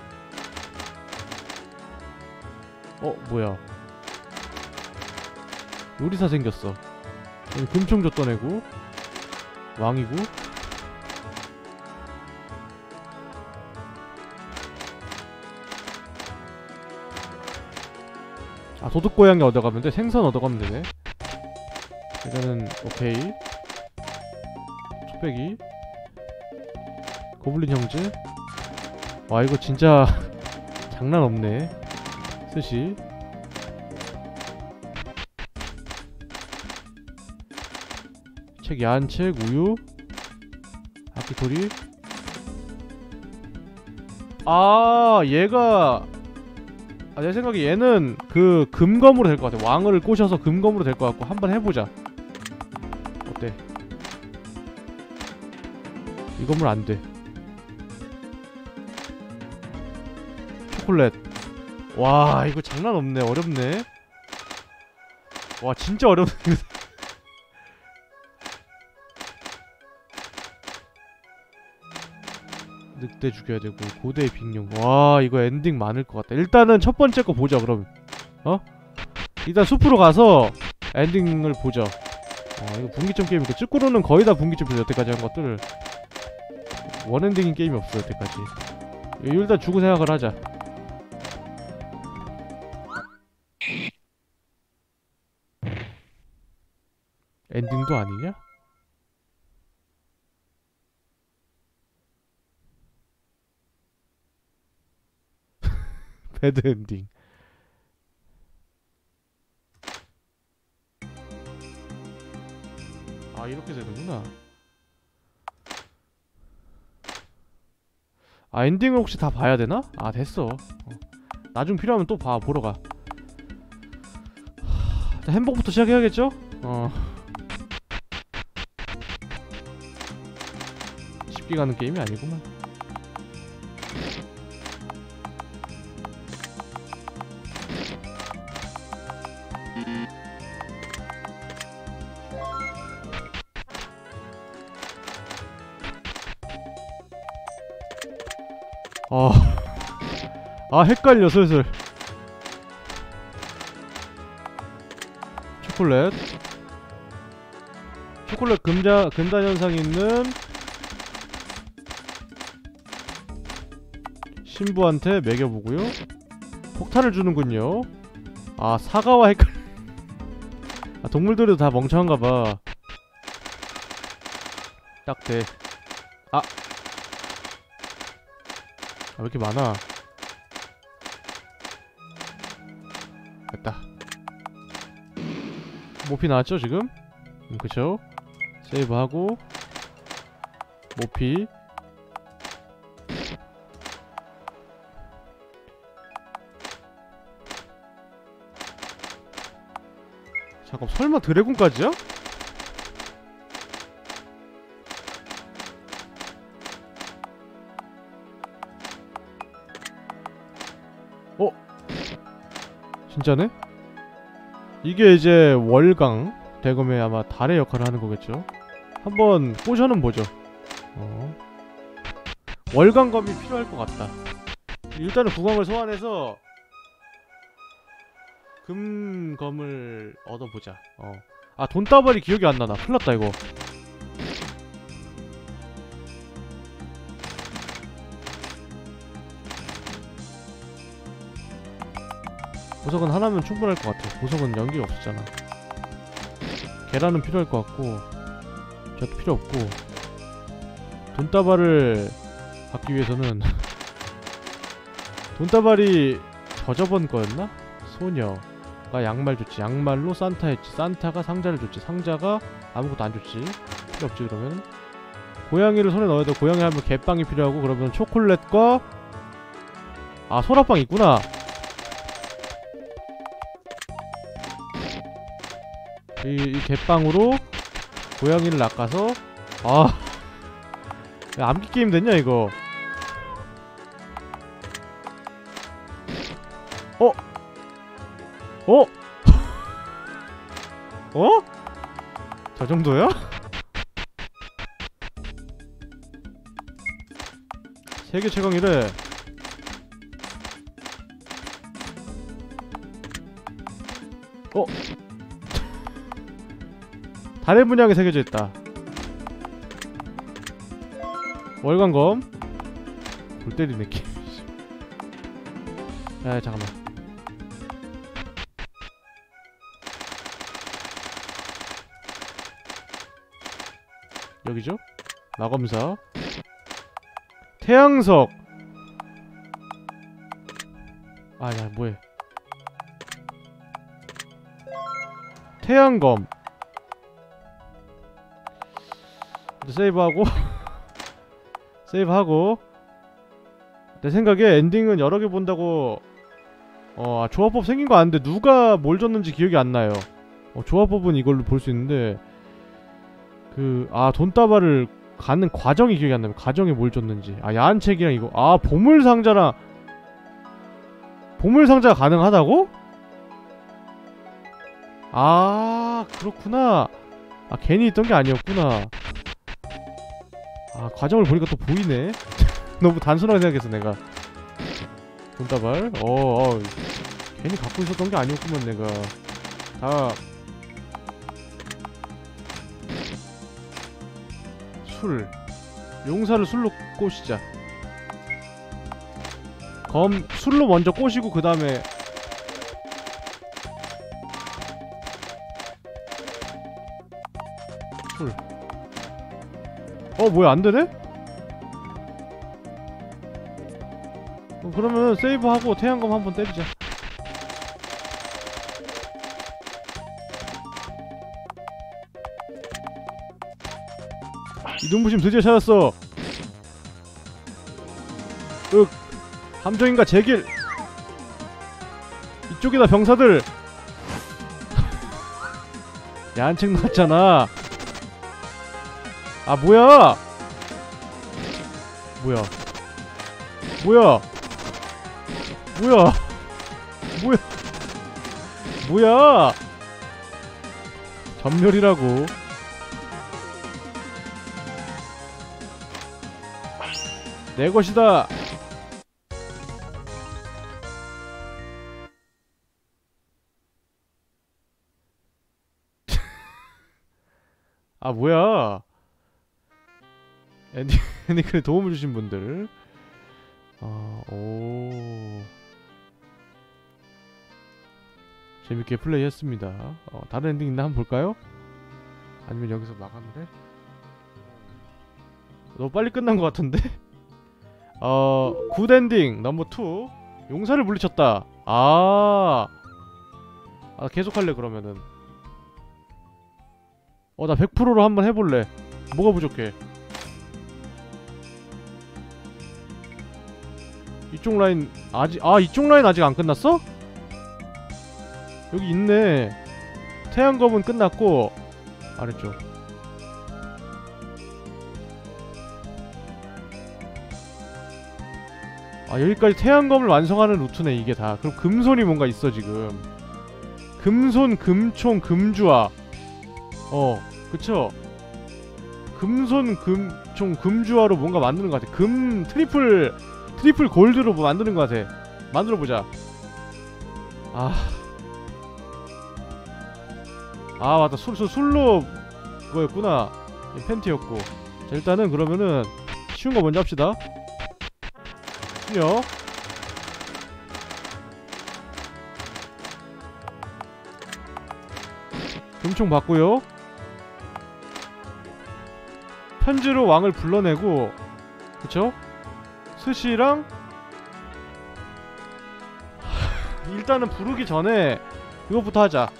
뭐야? 요리사 생겼어. 금총 줬던 애고 왕이고. 아, 도둑고양이 얻어가면 돼? 생선 얻어가면 되네. 일단은 오케이. 촉배기 고블린 형제. 와, 이거 진짜 장난 없네. 스시. 책, 야한 책, 우유, 아키토리. 아, 얘가 내 생각에 얘는 그 금검으로 될 것 같아. 왕을 꼬셔서 금검으로 될 것 같고 한번 해보자. 어때? 이 건물 안 돼. 초콜릿. 와, 이거 장난 없네. 어렵네. 와, 진짜 어렵네. 늑대 죽여야 되고 고대의 빅룡. 와, 이거 엔딩 많을 것 같다. 일단은 첫 번째 거 보자. 그럼 일단 숲으로 가서 엔딩을 보자. 이거 분기점 게임이니까 쭈꾸루는 거의 다 분기점이죠. 여태까지 한 것들 원엔딩인 게임이 없어 여태까지. 일단 주고 생각을 하자. 엔딩도 아니냐? 배드 엔딩. 아, 이렇게 되는구나. 아, 엔딩을 혹시 다 봐야 되나? 아, 됐어. 나중 필요하면 또 보러 가. 자, 햄버거부터 시작해야겠죠? 쉽게 가는 게임이 아니구만. 헷갈려 슬슬. 초콜릿 금단 현상이 있는 신부한테 먹여보고요. 폭탄을 주는군요. 아, 사과와 헷갈려. 아, 동물들도 다 멍청한가봐. 딱 돼. 왜 이렇게 많아? 됐다. 모피 나왔죠 지금? 그쵸? 세이브하고 모피. 잠깐, 설마 드래곤까지야? 진짜네? 이게 이제 월강 대검에 아마 달의 역할을 하는 거겠죠? 한번 꼬셔는 보죠. 월강검이 필요할 것 같다. 일단은 구강을 소환해서 금검을 얻어보자. 아, 돈다발이 기억이 안 나나. 큰일 났다 이거. 보석은 하나면 충분할 것 같아. 보석은 연기가 없었잖아. 계란은 필요할 것 같고 저도 필요 없고 돈다발을 받기 위해서는 돈다발이 저저번 거였나? 소녀가 양말 줬지. 양말로 산타 했지. 산타가 상자를 줬지. 상자가 아무것도 안 줬지. 필요 없지. 그러면 고양이를 손에 넣어야 돼. 고양이 하면 개빵이 필요하고 그러면 초콜릿과 아 소라빵 있구나. 이 개빵으로 고양이를 낚아서 아 야, 암기 게임 됐냐 이거. 어? 어? 어? 저 정도야? 세계 최강이래. 어? 달의 문양에 새겨져 있다. 월광검. 골 때리네 게임. 야 잠깐만. 여기죠? 마검사. 태양석. 아야 뭐해. 태양검. 세이브하고 세이브하고. 내 생각에 엔딩은 여러 개 본다고 조합법 생긴 거 아는데 누가 뭘 줬는지 기억이 안 나요. 조합법은 이걸로 볼 수 있는데 돈다발을 가는 과정이 기억이 안 나요. 과정에 뭘 줬는지. 야한 책이랑 이거 보물상자랑 보물상자가 가능하다고? 그렇구나. 괜히 있던 게 아니었구나. 과정을 보니까 또 보이네. 너무 단순하게 생각했어 내가. 돈다발. 괜히 갖고 있었던 게 아니었구만 내가. 술. 용사를 술로 꼬시자. 술로 먼저 꼬시고 그 다음에 술. 뭐야 안되네? 그러면 세이브하고 태양검 한번 때리자. 이 눈부심 드디어 찾았어. 함정인가 제길. 이쪽이다 병사들. 야한 책 나왔잖아. 뭐야. 뭐야. 뭐야. 뭐야. 뭐야. 뭐야. 전멸이라고. 내 것이다. 뭐야. 엔딩에 도움을 주신 분들. 재밌게 플레이했습니다. 다른 엔딩 있나 한번 볼까요? 아니면 여기서 마감을 해? 너무 빨리 끝난 것 같은데? 굿 엔딩 넘버 2. 용사를 물리쳤다. 계속할래 그러면은. 나 100%로 한번 해볼래. 뭐가 부족해? 이쪽 라인 이쪽 라인 아직 안 끝났어? 여기 있네. 태양검은 끝났고 아래쪽. 여기까지 태양검을 완성하는 루트네 이게 다. 그럼 금손이 뭔가 있어 지금. 금손, 금총, 금주화. 그쵸? 금손, 금총, 금주화로 뭔가 만드는 것 같아. 트리플 골드로 뭐 만드는 것 같아. 만들어보자. 맞다. 술로 그거였구나. 팬티였고. 자 일단은 그러면은 쉬운 거 먼저 합시다. 수녀. 금총 받고요. 편지로 왕을 불러내고, 그쵸? 스시랑 일단은 부르기 전에 이것부터 하자.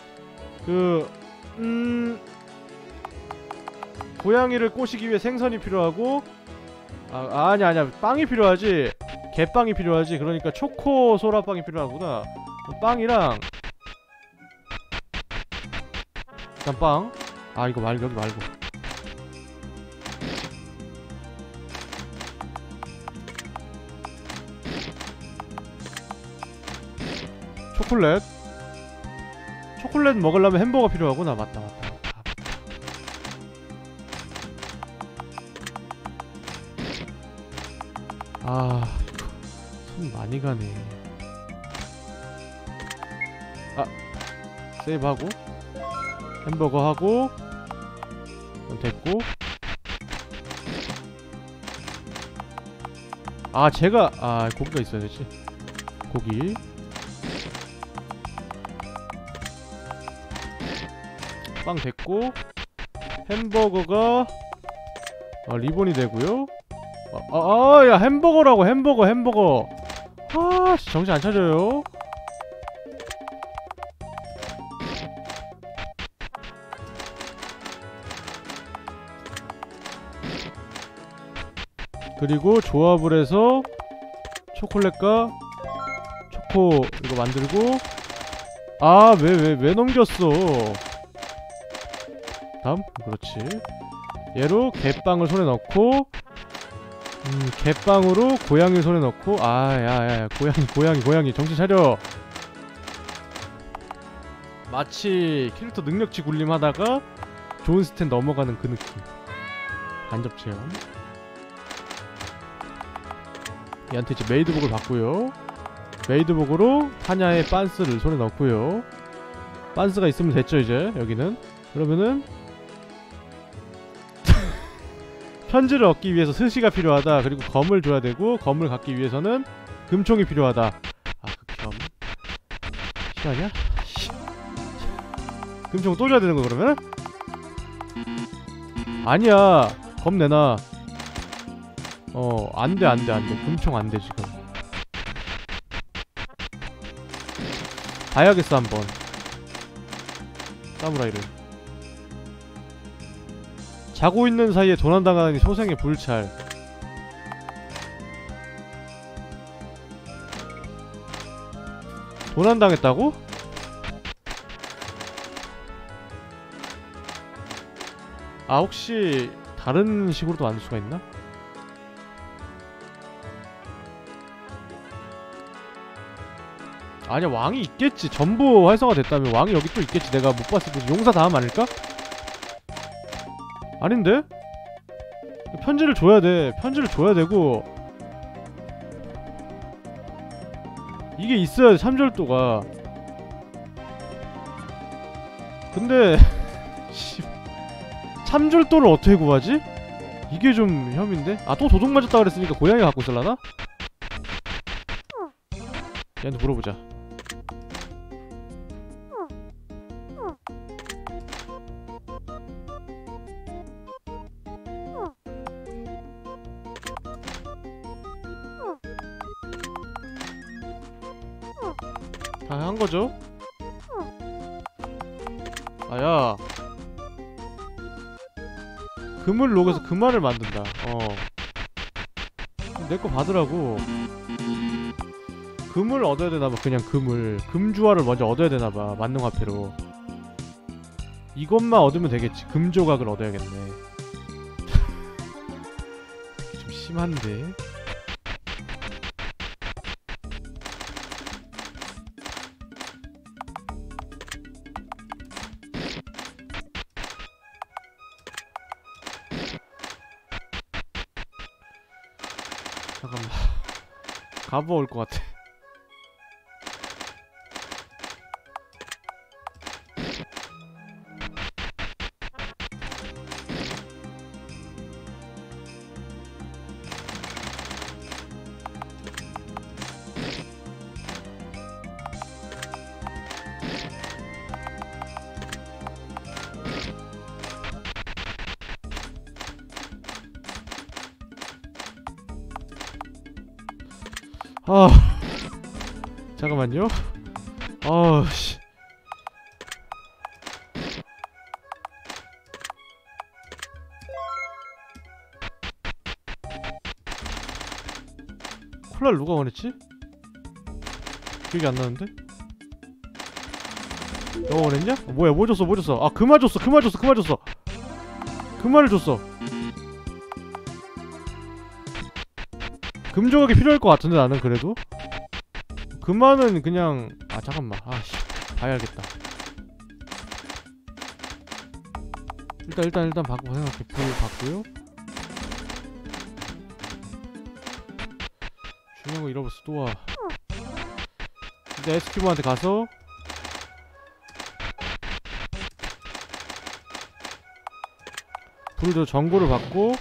고양이를 꼬시기 위해 생선이 필요하고, 아니야 빵이 필요하지. 개빵이 필요하지. 그러니까 초코 소라빵이 필요하구나. 빵이랑 일단 빵. 이거 말고 여기 말고. 초콜릿 먹으려면 햄버거 필요하구나. 맞다. 손 많이 가네. 세이브하고 햄버거 하고 됐고. 제가 고기가 있어야 되지. 고기 빵 됐고, 햄버거가 리본이 되고요. 야 햄버거라고. 햄버거 정신 안 차려요. 그리고 조합을 해서 초콜릿과 초코 이거 만들고. 왜 넘겼어. 다음 그렇지. 얘로 개빵을 손에 넣고, 개빵으로 고양이를 손에 넣고. 야 고양이 정신 차려. 마치 캐릭터 능력치 굴림하다가 좋은 스탠 넘어가는 그 느낌. 간접 체험. 얘한테 이제 메이드복을 받고요. 메이드복으로 타냐의 빤스를 손에 넣고요. 빤스가 있으면 됐죠 이제. 여기는 그러면은 편지를 얻기 위해서 스시가 필요하다. 그리고 검을 줘야 되고, 검을 갖기 위해서는 금총이 필요하다. 극혐. 싫어하냐? 금총 또 줘야 되는 거 그러면? 아니야. 검 내놔. 안돼. 금총 안돼 지금. 봐야겠어 한번. 사무라이를. 자고 있는 사이에 도난당하니 소생의 불찰. 도난당했다고? 혹시 다른 식으로도 만들 수가 있나? 아니야 왕이 있겠지. 전부 활성화 됐다면 왕이 여기 또 있겠지. 내가 못 봤을 뿐. 용사 다음 아닐까? 아닌데? 편지를 줘야 돼. 편지를 줘야 되고, 이게 있어야 돼. 참절도가. 근데 참절도를 어떻게 구하지? 이게 좀 혐인데? 또 도둑 맞았다 그랬으니까 고양이 갖고 있을라나? 얘한테 물어보자. 다 한거죠? 야 금을 녹여서 금알을 만든다. 내 거 받으라고. 금을 얻어야 되나봐. 그냥 금주화를 먼저 얻어야 되나봐. 만능화폐로. 이것만 얻으면 되겠지. 금조각을 얻어야겠네. 좀 심한데. 잠깐만. 가보 올 것 같아. 아 잠깐만요. 씨. 콜라를 누가 원했지? 기억이 안 나는데? 너가 원했냐? 뭐야, 뭐 줬어, 뭐 줬어? 아, 금화 줬어, 금화 줬어, 금화 줬어. 금화를 줬어. 금조각이 필요할 것 같은데, 나는 그래도? 금화는 그냥... 아, 잠깐만. 아씨, 봐야겠다. 일단 바꾸고 생각해. 불 바꾸요. 중요한 거 잃어버렸어. 또 와. 일단 에스키모한테 가서 불도 전고를 받고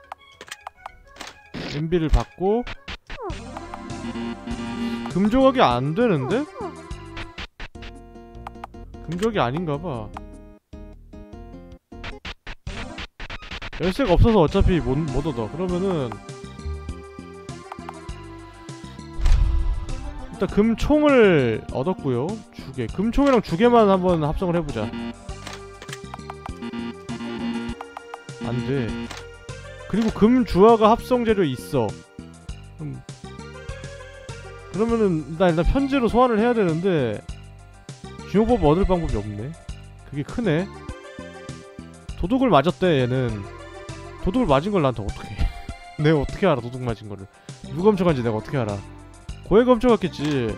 MB를 받고. 금조각이 안 되는데? 금조각이 아닌가봐. 열쇠가 없어서 어차피 못 얻어. 그러면은 일단 금총을 얻었고요. 주개. 금총이랑 주개만 한번 합성을 해보자. 안돼. 그리고 금주화가 합성 재료 있어. 그러면은 일단 편지로 소환을 해야 되는데 중요법 얻을 방법이 없네. 그게 크네. 도둑을 맞았대 얘는. 도둑을 맞은 걸 나한테 어떻게 내가 어떻게 알아? 도둑 맞은 거를 누가 훔쳐간지 내가 어떻게 알아? 고해가 훔쳐갔겠지.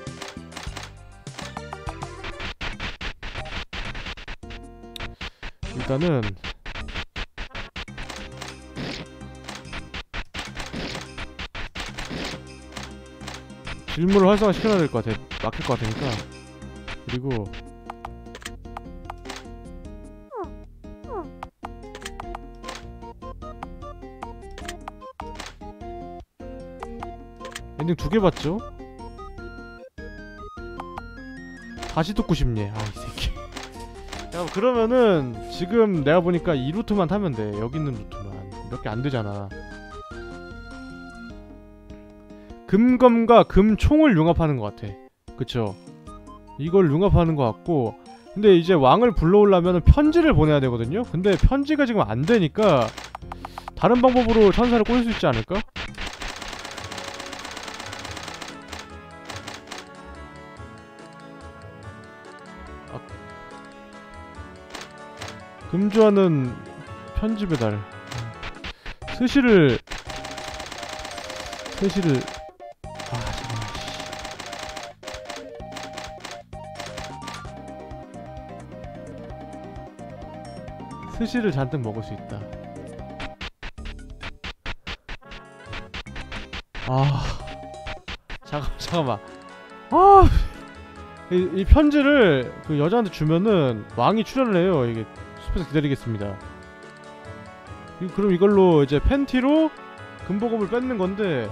일단은 질문을 활성화 시켜놔야 될 것 같아. 막힐 것 같으니까. 그리고 엔딩 2개 봤죠? 다시 듣고 싶네. 아, 이 새끼. 야, 그러면은 지금 내가 보니까 이 루트만 타면 돼. 여기 있는 루트만. 몇 개 안 되잖아. 금검과 금총을 융합하는 것 같아. 그쵸? 이걸 융합하는 것 같고. 근데 이제 왕을 불러오려면 편지를 보내야 되거든요? 근데 편지가 지금 안 되니까 다른 방법으로 천사를 꼬실 수 있지 않을까? 금주하는 편지 배달. 스시를 아, 잠깐만. 스시를 잔뜩 먹을 수 있다. 아, 잠깐만. 아, 이 편지를 그 여자한테 주면은 왕이 출연을 해요. 이게 숲에서 기다리겠습니다. 그럼 이걸로 이제 팬티로 금보검을 뺏는 건데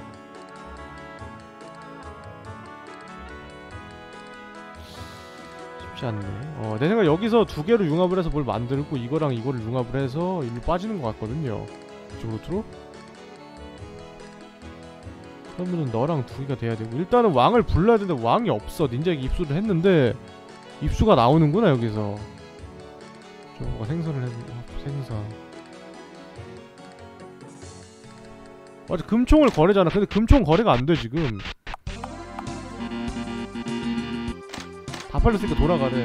쉽지 않네. 내 생각 여기서 두 개로 융합을 해서 뭘 만들고 이거랑 이거를 융합을 해서 일로 빠지는 것 같거든요. 이쪽 루트로. 그러면은 너랑 두 개가 돼야 되고 일단은 왕을 불러야 되는데 왕이 없어. 닌자에게 입수를 했는데 입수가 나오는구나 여기서. 저거가 생선을 해서 생선. 맞아, 금총을 거래잖아. 근데 금총 거래가 안 돼 지금. 다 팔렸으니까 돌아가래.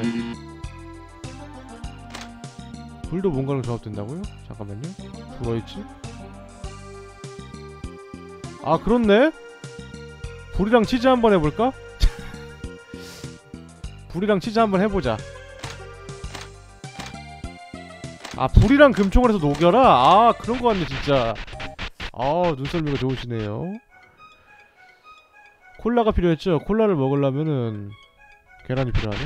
불도 뭔가랑 조합된다고요? 잠깐만요. 불 어딨지? 아, 그렇네? 불이랑 치즈 한번 해볼까? 불이랑 치즈 한번 해보자. 아, 불이랑 금총을 해서 녹여라? 아, 그런 거 같네 진짜. 아, 눈썰미가 좋으시네요. 콜라가 필요했죠? 콜라를 먹으려면은 계란이 필요하네.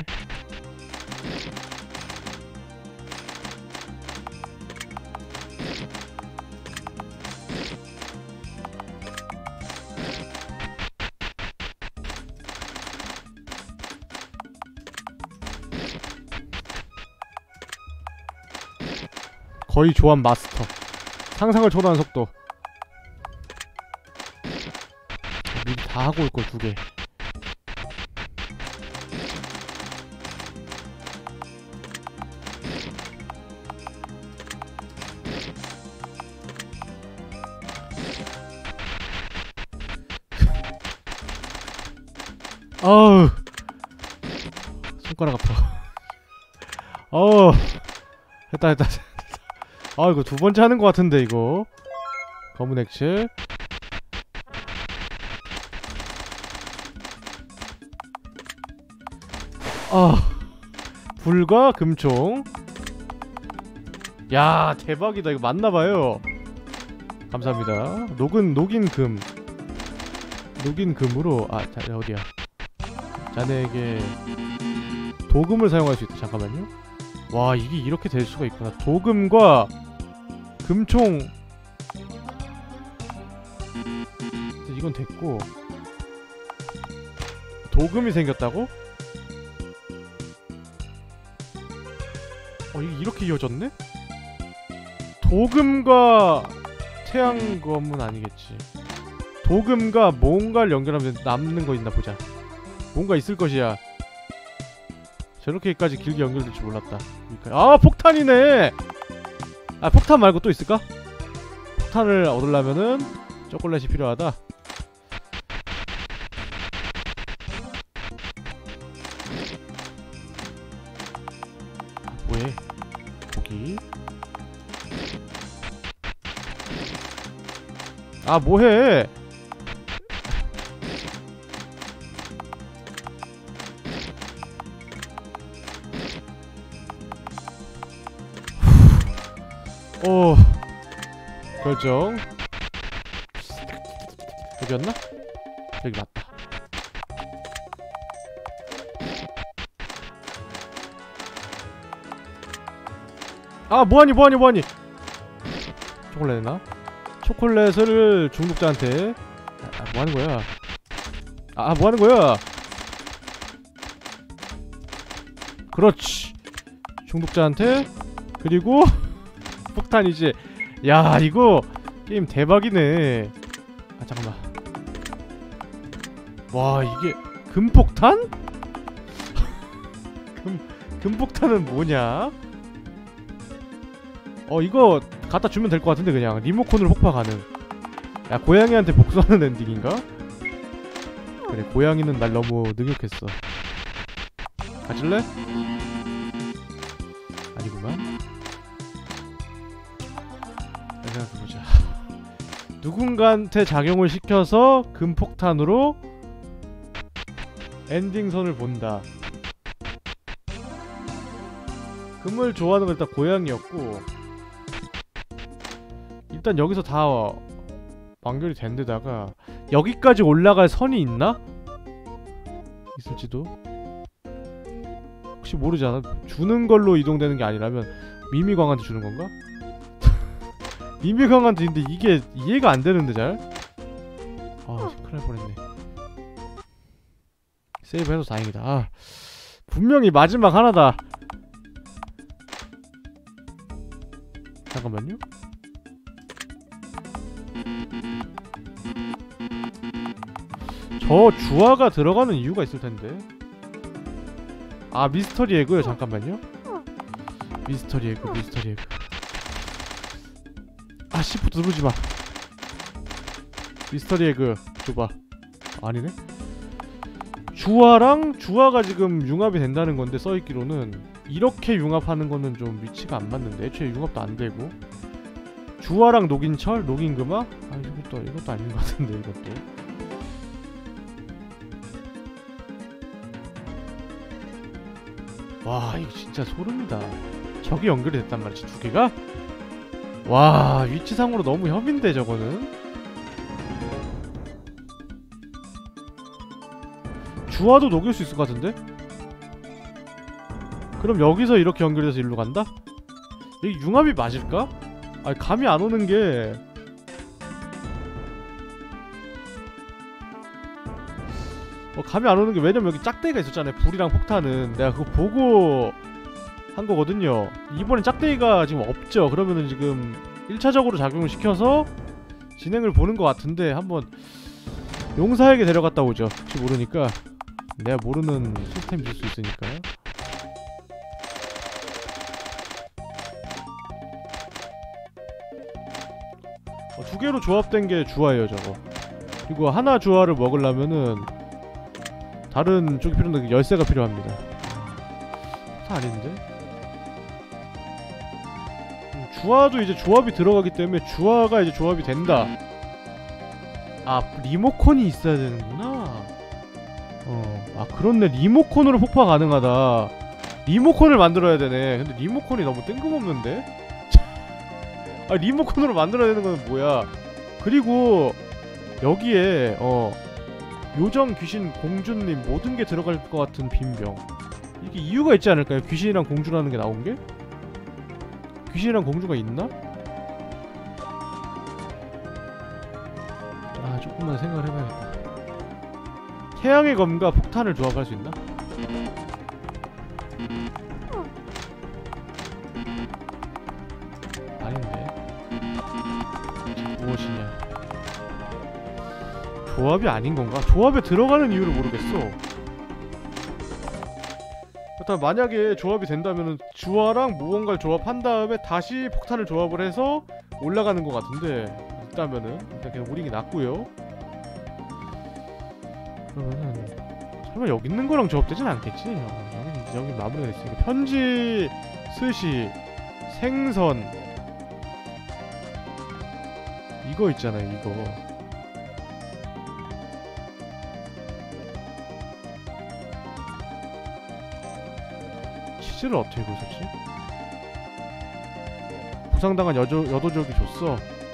거의 조합 마스터. 상상을 초월하는 속도. 미리 다 하고 올 걸 2개. 아우 손가락 아파. 됐다. 아 이거 2번째 하는 것 같은데 이거. 검은 액체. 불과 금총. 야 대박이다. 이거 맞나봐요. 감사합니다. 녹인 금으로 자, 어디야? 자네에게 도금을 사용할 수 있다. 잠깐만요. 와 이게 이렇게 될 수가 있구나. 도금과 금총. 이건 됐고 도금이 생겼다고? 이게 이렇게 이어졌네? 도금과 태양검은 아니겠지. 도금과 뭔가를 연결하면 남는 거 있나 보자. 뭔가 있을 것이야. 저렇게까지 길게 연결될 줄 몰랐다. 폭탄이네! 폭탄 말고 또 있을까? 폭탄을 얻으려면은 초콜릿이 필요하다. 뭐해? 고기. 뭐해? 결정. 여기였나? 여기 맞다. 뭐하니 초콜릿 내놔. 초콜릿을 중독자한테. 뭐하는거야. 뭐하는거야. 그렇지. 중독자한테. 그리고 폭탄이지. 야 이거 게임 대박이네. 잠깐만. 와 이게 금폭탄? 금폭탄은 뭐냐? 이거 갖다 주면 될 것 같은데. 그냥 리모컨으로 폭파 가능. 야 고양이한테 복수하는 엔딩인가? 그래 고양이는 날 너무 능욕했어. 가질래? 아니구만. 생각해보자. 누군가한테 작용을 시켜서 금폭탄으로 엔딩선을 본다. 금을 좋아하는 건 일단 고양이였고, 일단 여기서 다 완결이 된 데다가 여기까지 올라갈 선이 있나? 있을지도. 혹시 모르잖아. 주는 걸로 이동되는 게 아니라면 미미광한테 주는 건가? 미미광한테. 근데 이게 이해가 안 되는데 잘? 큰일 날 뻔했네. 세이브 해서 다행이다. 분명히 마지막 하나다. 잠깐만요. 저 주화가 들어가는 이유가 있을 텐데. 미스터리 에그요. 잠깐만요. 미스터리 에그. 시프트 누르지마. 미스터리 에그 줘봐. 아니네. 주화가 지금 융합이 된다는 건데, 써있기로는 이렇게 융합하는 거는 좀 위치가 안 맞는데. 애초에 융합도 안 되고. 주화랑 녹인철? 녹인금화? 이것도 아닌 것 같은데. 이것도 와 이거 진짜 소름이다. 저기 연결이 됐단 말이지, 2개가? 와 위치상으로 너무 협인데 저거는. 주화도 녹일 수 있을 것 같은데? 그럼 여기서 이렇게 연결돼서 일로 간다? 이게 융합이 맞을까? 감이 안 오는 게. 감이 안 오는 게, 왜냐면 여기 짝대기가 있었잖아요. 불이랑 폭탄은 내가 그거 보고 한 거거든요. 이번엔 짝대기가 지금 없죠. 그러면은 지금 1차적으로 작용을 시켜서 진행을 보는 것 같은데, 한번 용사에게 데려갔다 오죠. 혹시 모르니까. 내가 모르는 시스템이 있을 수 있으니까. 두 개로 조합된 게 주화예요 저거. 그리고 하나 주화를 먹으려면은 다른 쪽이 필요한데 열쇠가 필요합니다. 다 아닌데? 주화도 이제 조합이 들어가기 때문에 주화가 이제 조합이 된다. 아, 리모컨이 있어야 되는구나. 아 그렇네. 리모컨으로 폭파 가능하다. 리모컨을 만들어야 되네. 근데 리모컨이 너무 뜬금없는데? 아 리모컨으로 만들어야 되는 건 뭐야. 그리고 여기에 요정 귀신 공주님 모든 게 들어갈 것 같은 빈병. 이게 이유가 있지 않을까요? 귀신이랑 공주라는 게 나온 게? 귀신이랑 공주가 있나? 아 조금만 생각을 해봐야겠다. 태양의 검과 폭탄을 조합할 수 있나? 아닌데. 무엇이냐? 조합이 아닌 건가? 조합에 들어가는 이유를 모르겠어. 일단 만약에 조합이 된다면은 주화랑 무언가를 조합한 다음에 다시 폭탄을 조합을 해서 올라가는 것 같은데 있다면은 일단 그냥 우리기 낫고요. 그러면은 설마 여기 있는 거랑 조합되진 않겠지? 여기 마무리가 됐으니까 편지, 스시, 생선 이거 있잖아요 이거. 치즈를 어떻게 구했었지? 부상당한 여도족이 줬어.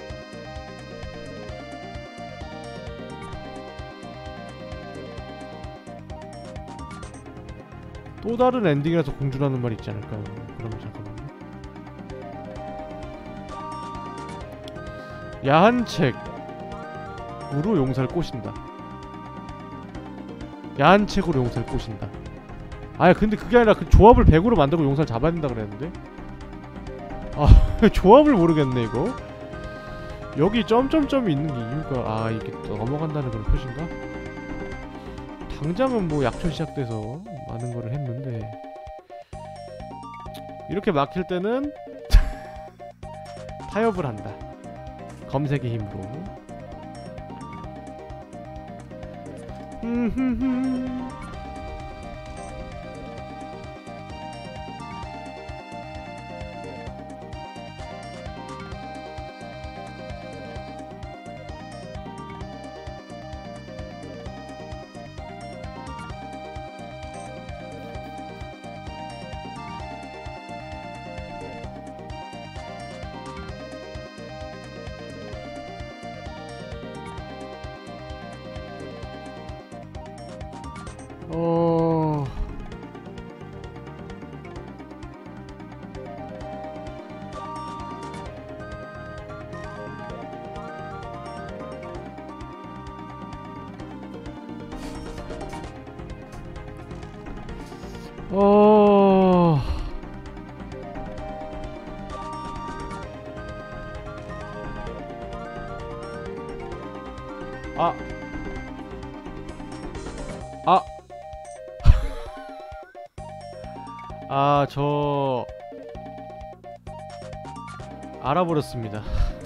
또 다른 엔딩이라서 공주라는 말이 있지 않을까요? 그러면 잠깐만요. 야한 책으로 용사를 꼬신다. 야한 책으로 용사를 꼬신다. 아 근데 그게 아니라 그 조합을 100으로 만들고 용사를 잡아야 된다 그랬는데? 아 조합을 모르겠네 이거. 여기 점점점이 있는 게 이유가 이게 넘어간다는 그런 표시인가? 당장은 뭐 약초 시작돼서 많은 거를 했는데 이렇게 막힐 때는 타협을 한다. 검색의 힘으로. 저 알아버렸습니다.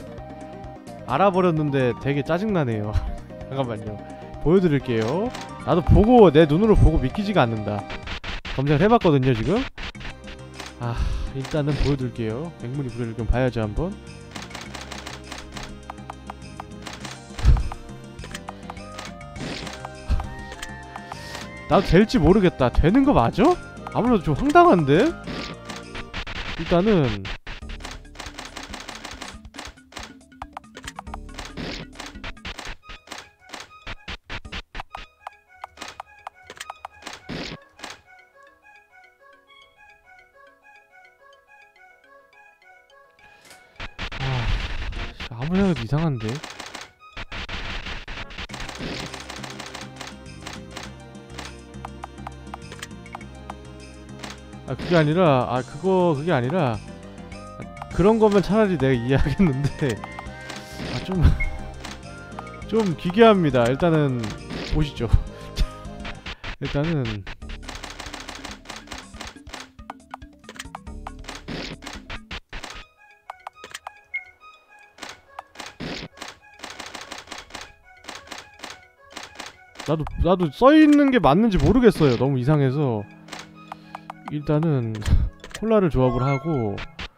알아버렸는데 되게 짜증나네요. 잠깐만요. 보여드릴게요. 나도 보고 내 눈으로 보고 믿기지가 않는다. 검색을 해봤거든요 지금. 일단은 보여드릴게요. 맹문이 불을 좀 봐야죠 한번. 나도 될지 모르겠다. 되는 거 맞아? 아무래도 좀 황당한데? 일단은 아무리 생각해도 이상한데? 그게 아니라 그게 아니라 그런 거면 차라리 내가 이해하겠는데 좀 좀 기괴합니다. 일단은 보시죠. 일단은 나도 써있는 게 맞는지 모르겠어요. 너무 이상해서. 일단은 콜라를 조합을 하고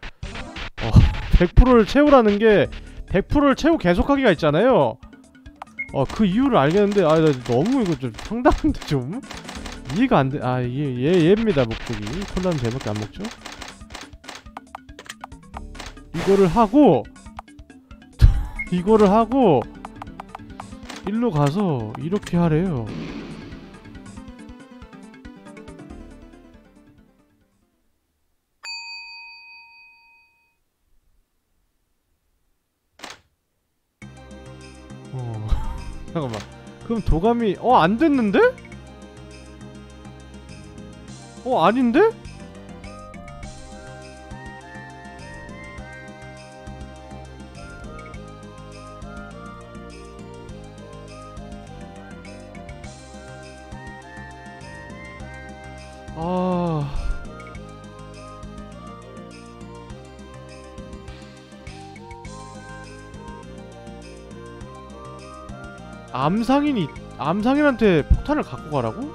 100%를 채우라는 게 100%를 채우고 계속하기가 있잖아요. 그 이유를 알겠는데 나 너무 이거 좀 황당한데 좀 이해가 안 돼. 얘입니다 목적이. 콜라는 쟤밖에 안 먹죠. 이거를 하고 이거를 하고 일로 가서 이렇게 하래요. 잠깐만. 그럼 도감이 안 됐는데? 아닌데? 암상인한테 폭탄을 갖고 가라고?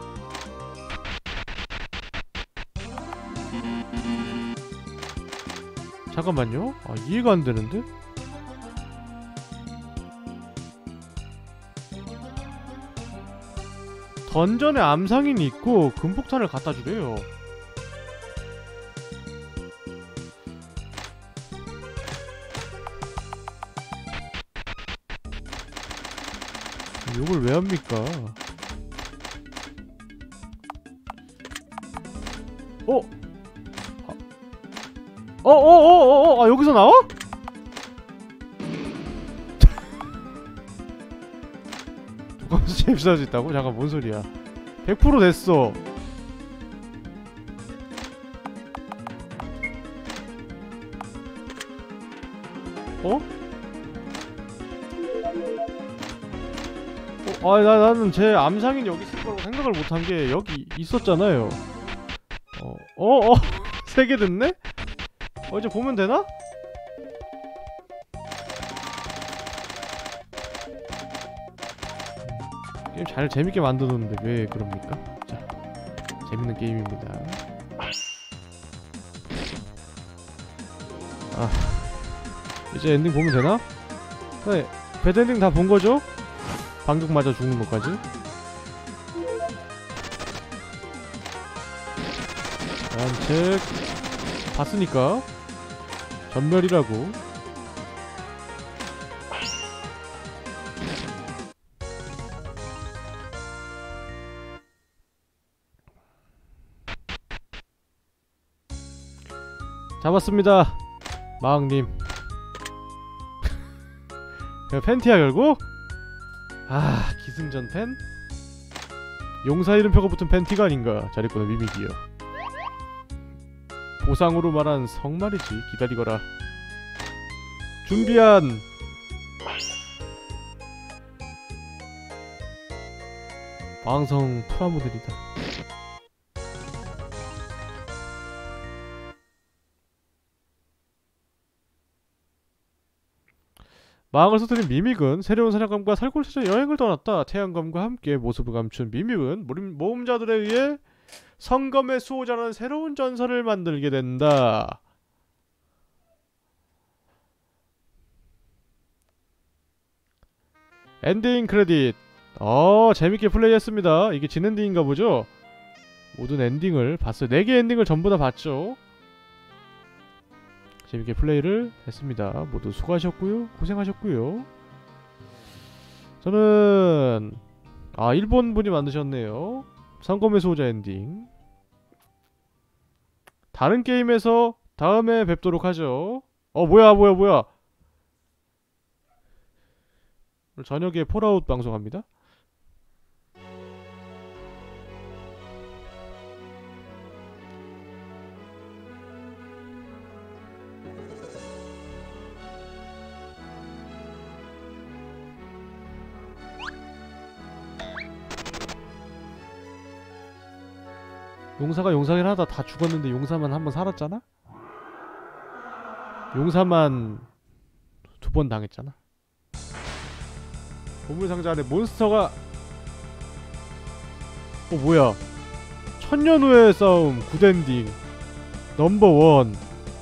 잠깐만요. 이해가 안 되는데? 던전에 암상인이 있고 금폭탄을 갖다 주래요. 이걸 왜 합니까? 여기서 나와? 도감에서 재입사할 수 있다고? 잠깐 뭔 소리야? 100% 됐어. 나는 제 암상인 여기 있을 거라고 생각을 못한 게 여기 있었잖아요. 3개 됐네? 이제 보면 되나? 게임 잘 재밌게 만들었는데 왜 그럽니까? 자, 재밌는 게임입니다. 이제 엔딩 보면 되나? 네, 배드 엔딩 다 본 거죠? 방금 맞아 죽는 것까지. 책 봤으니까 전멸이라고. 잡았습니다 마왕님. 팬티야 결국? 기승전 팬? 용사 이름표가 붙은 팬티가 아닌가. 잘했구나 미믹이여. 보상으로 말한 성말이지. 기다리거라. 준비한 방성 프라모델이다. 마왕을 서투린 미믹은 새로운 사냥감과 살골 찾아 여행을 떠났다. 태양검과 함께 모습을 감춘 미믹은 모험자들에 의해 성검의 수호자라는 새로운 전설을 만들게 된다. 엔딩 크레딧. 재밌게 플레이했습니다. 이게 진엔딩인가 보죠? 모든 엔딩을 봤어요. 4개 엔딩을 전부 다 봤죠. 재밌게 플레이를 했습니다. 모두 수고하셨고요. 고생하셨고요. 저는 일본 분이 만드셨네요. 성검의 수호자 엔딩. 다른 게임에서 다음에 뵙도록 하죠. 뭐야. 오늘 저녁에 폴아웃 방송합니다. 용사가 용사긴 하다. 다 죽었는데 용사만 한 번 살았잖아? 용사만 2번 당했잖아. 보물상자 안에 몬스터가 뭐야. 천년 후의 싸움 굿엔딩 넘버1.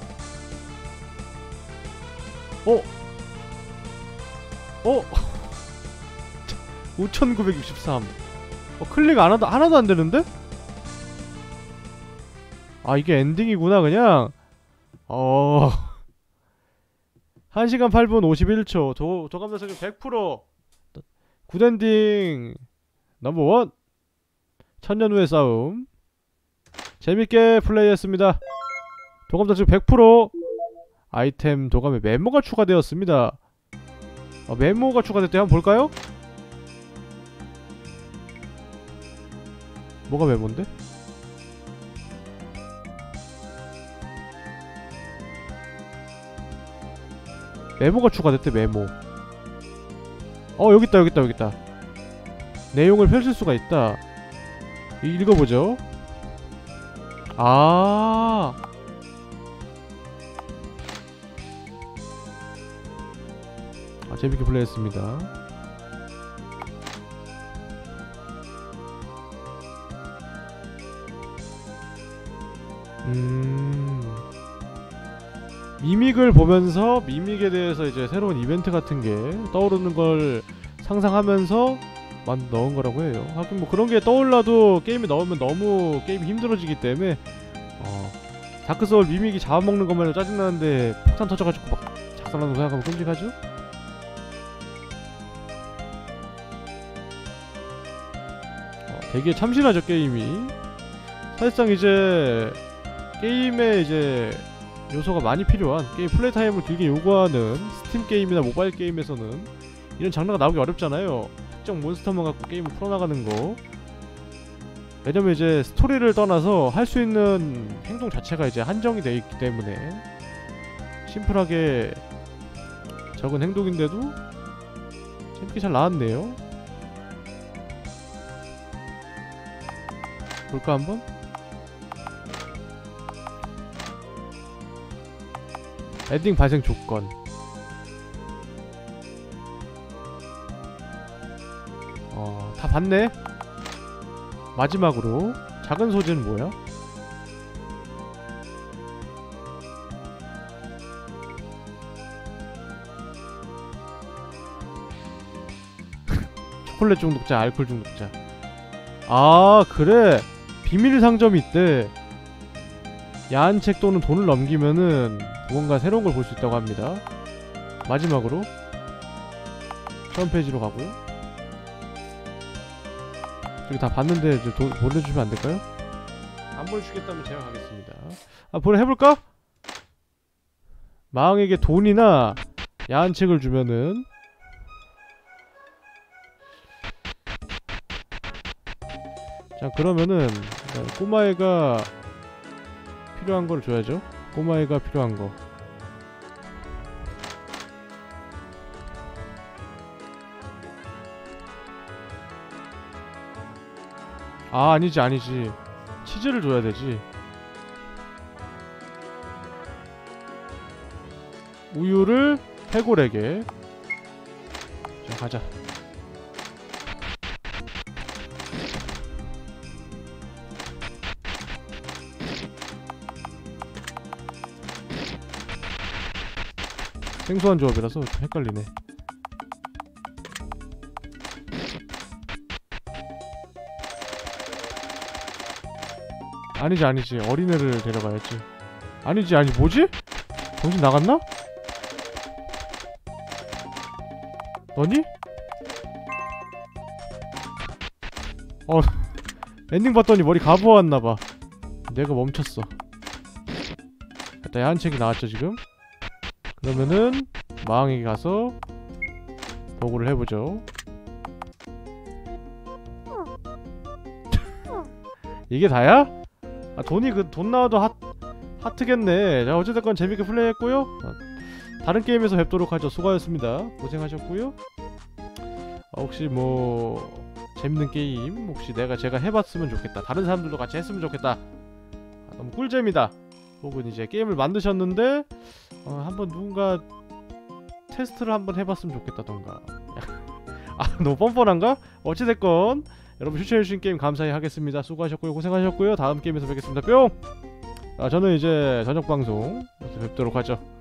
5963. 클릭 하나도 안 되는데? 아, 이게 엔딩이구나, 그냥. 1시간 8분 51초. 도감도 성공 100%. 굿엔딩 넘버1. 천년 후의 싸움. 재밌게 플레이했습니다. 도감 자식 100%. 아이템 도감에 메모가 추가되었습니다. 메모가 추가됐대. 한번 볼까요? 뭐가 메모인데? 메모가 추가됐대. 메모. 여깄다 여깄다 여깄다. 내용을 펼칠 수가 있다. 읽어보죠. 재밌게 플레이했습니다. 미믹을 보면서 미믹에 대해서 이제 새로운 이벤트 같은 게 떠오르는 걸 상상하면서 넣은 거라고 해요. 하긴 뭐 그런 게 떠올라도 게임에 넣으면 너무 게임이 힘들어지기 때문에 다크소울 미믹이 잡아먹는 것만 해도 짜증나는데 폭탄 터져가지고 막 작살나는 거 생각하면 끔찍하죠? 되게 참신하죠, 게임이. 사실상 이제 게임에 이제 요소가 많이 필요한, 게임 플레이 타임을 길게 요구하는 스팀 게임이나 모바일 게임에서는 이런 장르가 나오기 어렵잖아요. 특정 몬스터만 갖고 게임을 풀어나가는 거. 왜냐면 이제 스토리를 떠나서 할 수 있는 행동 자체가 이제 한정이 되어 있기 때문에 심플하게 적은 행동인데도 재밌게 잘 나왔네요. 볼까 한번? 엔딩 발생 조건. 다 봤네? 마지막으로 작은 소재는 뭐야? 초콜릿 중독자, 알코올 중독자. 그래. 비밀 상점이 있대. 야한 책 또는 돈을 넘기면은 무언가 새로운 걸 볼 수 있다고 합니다. 마지막으로 처음 페이지로 가고요. 저기 다 봤는데 이제 보내주시면 안 될까요? 안 보내주겠다면 제가 가겠습니다. 해볼까? 마왕에게 돈이나 야한 책을 주면은 자, 그러면은 꼬마애가 필요한 걸 줘야죠. 꼬마애가 필요한 거. 아니지. 치즈를 줘야 되지. 우유를 해골에게. 자, 가자. 생소한 조합이라서 좀 헷갈리네. 아니지. 어린애를 데려가야지. 아니지. 뭐지? 정신 나갔나? 너니? 엔딩 봤더니 머리 가부었나봐. 내가 멈췄어. 일단 야한 책이 나왔죠 지금? 그러면은 마왕에게 가서 보고를 해보죠. 이게 다야? 돈이 돈 나와도 하트겠네. 자, 어찌됐건 재밌게 플레이했고요. 다른 게임에서 뵙도록 하죠. 수고하셨습니다. 고생하셨고요. 혹시 뭐 재밌는 게임 혹시 제가 해봤으면 좋겠다, 다른 사람들도 같이 했으면 좋겠다, 너무 꿀잼이다, 혹은 이제 게임을 만드셨는데 한번 누군가 테스트를 한번 해봤으면 좋겠다던가 너무 뻔뻔한가? 어찌됐건 여러분 추천해주신 게임 감사히 하겠습니다. 수고하셨고요, 고생하셨고요. 다음 게임에서 뵙겠습니다. 뿅! 저는 이제 저녁방송 뵙도록 하죠.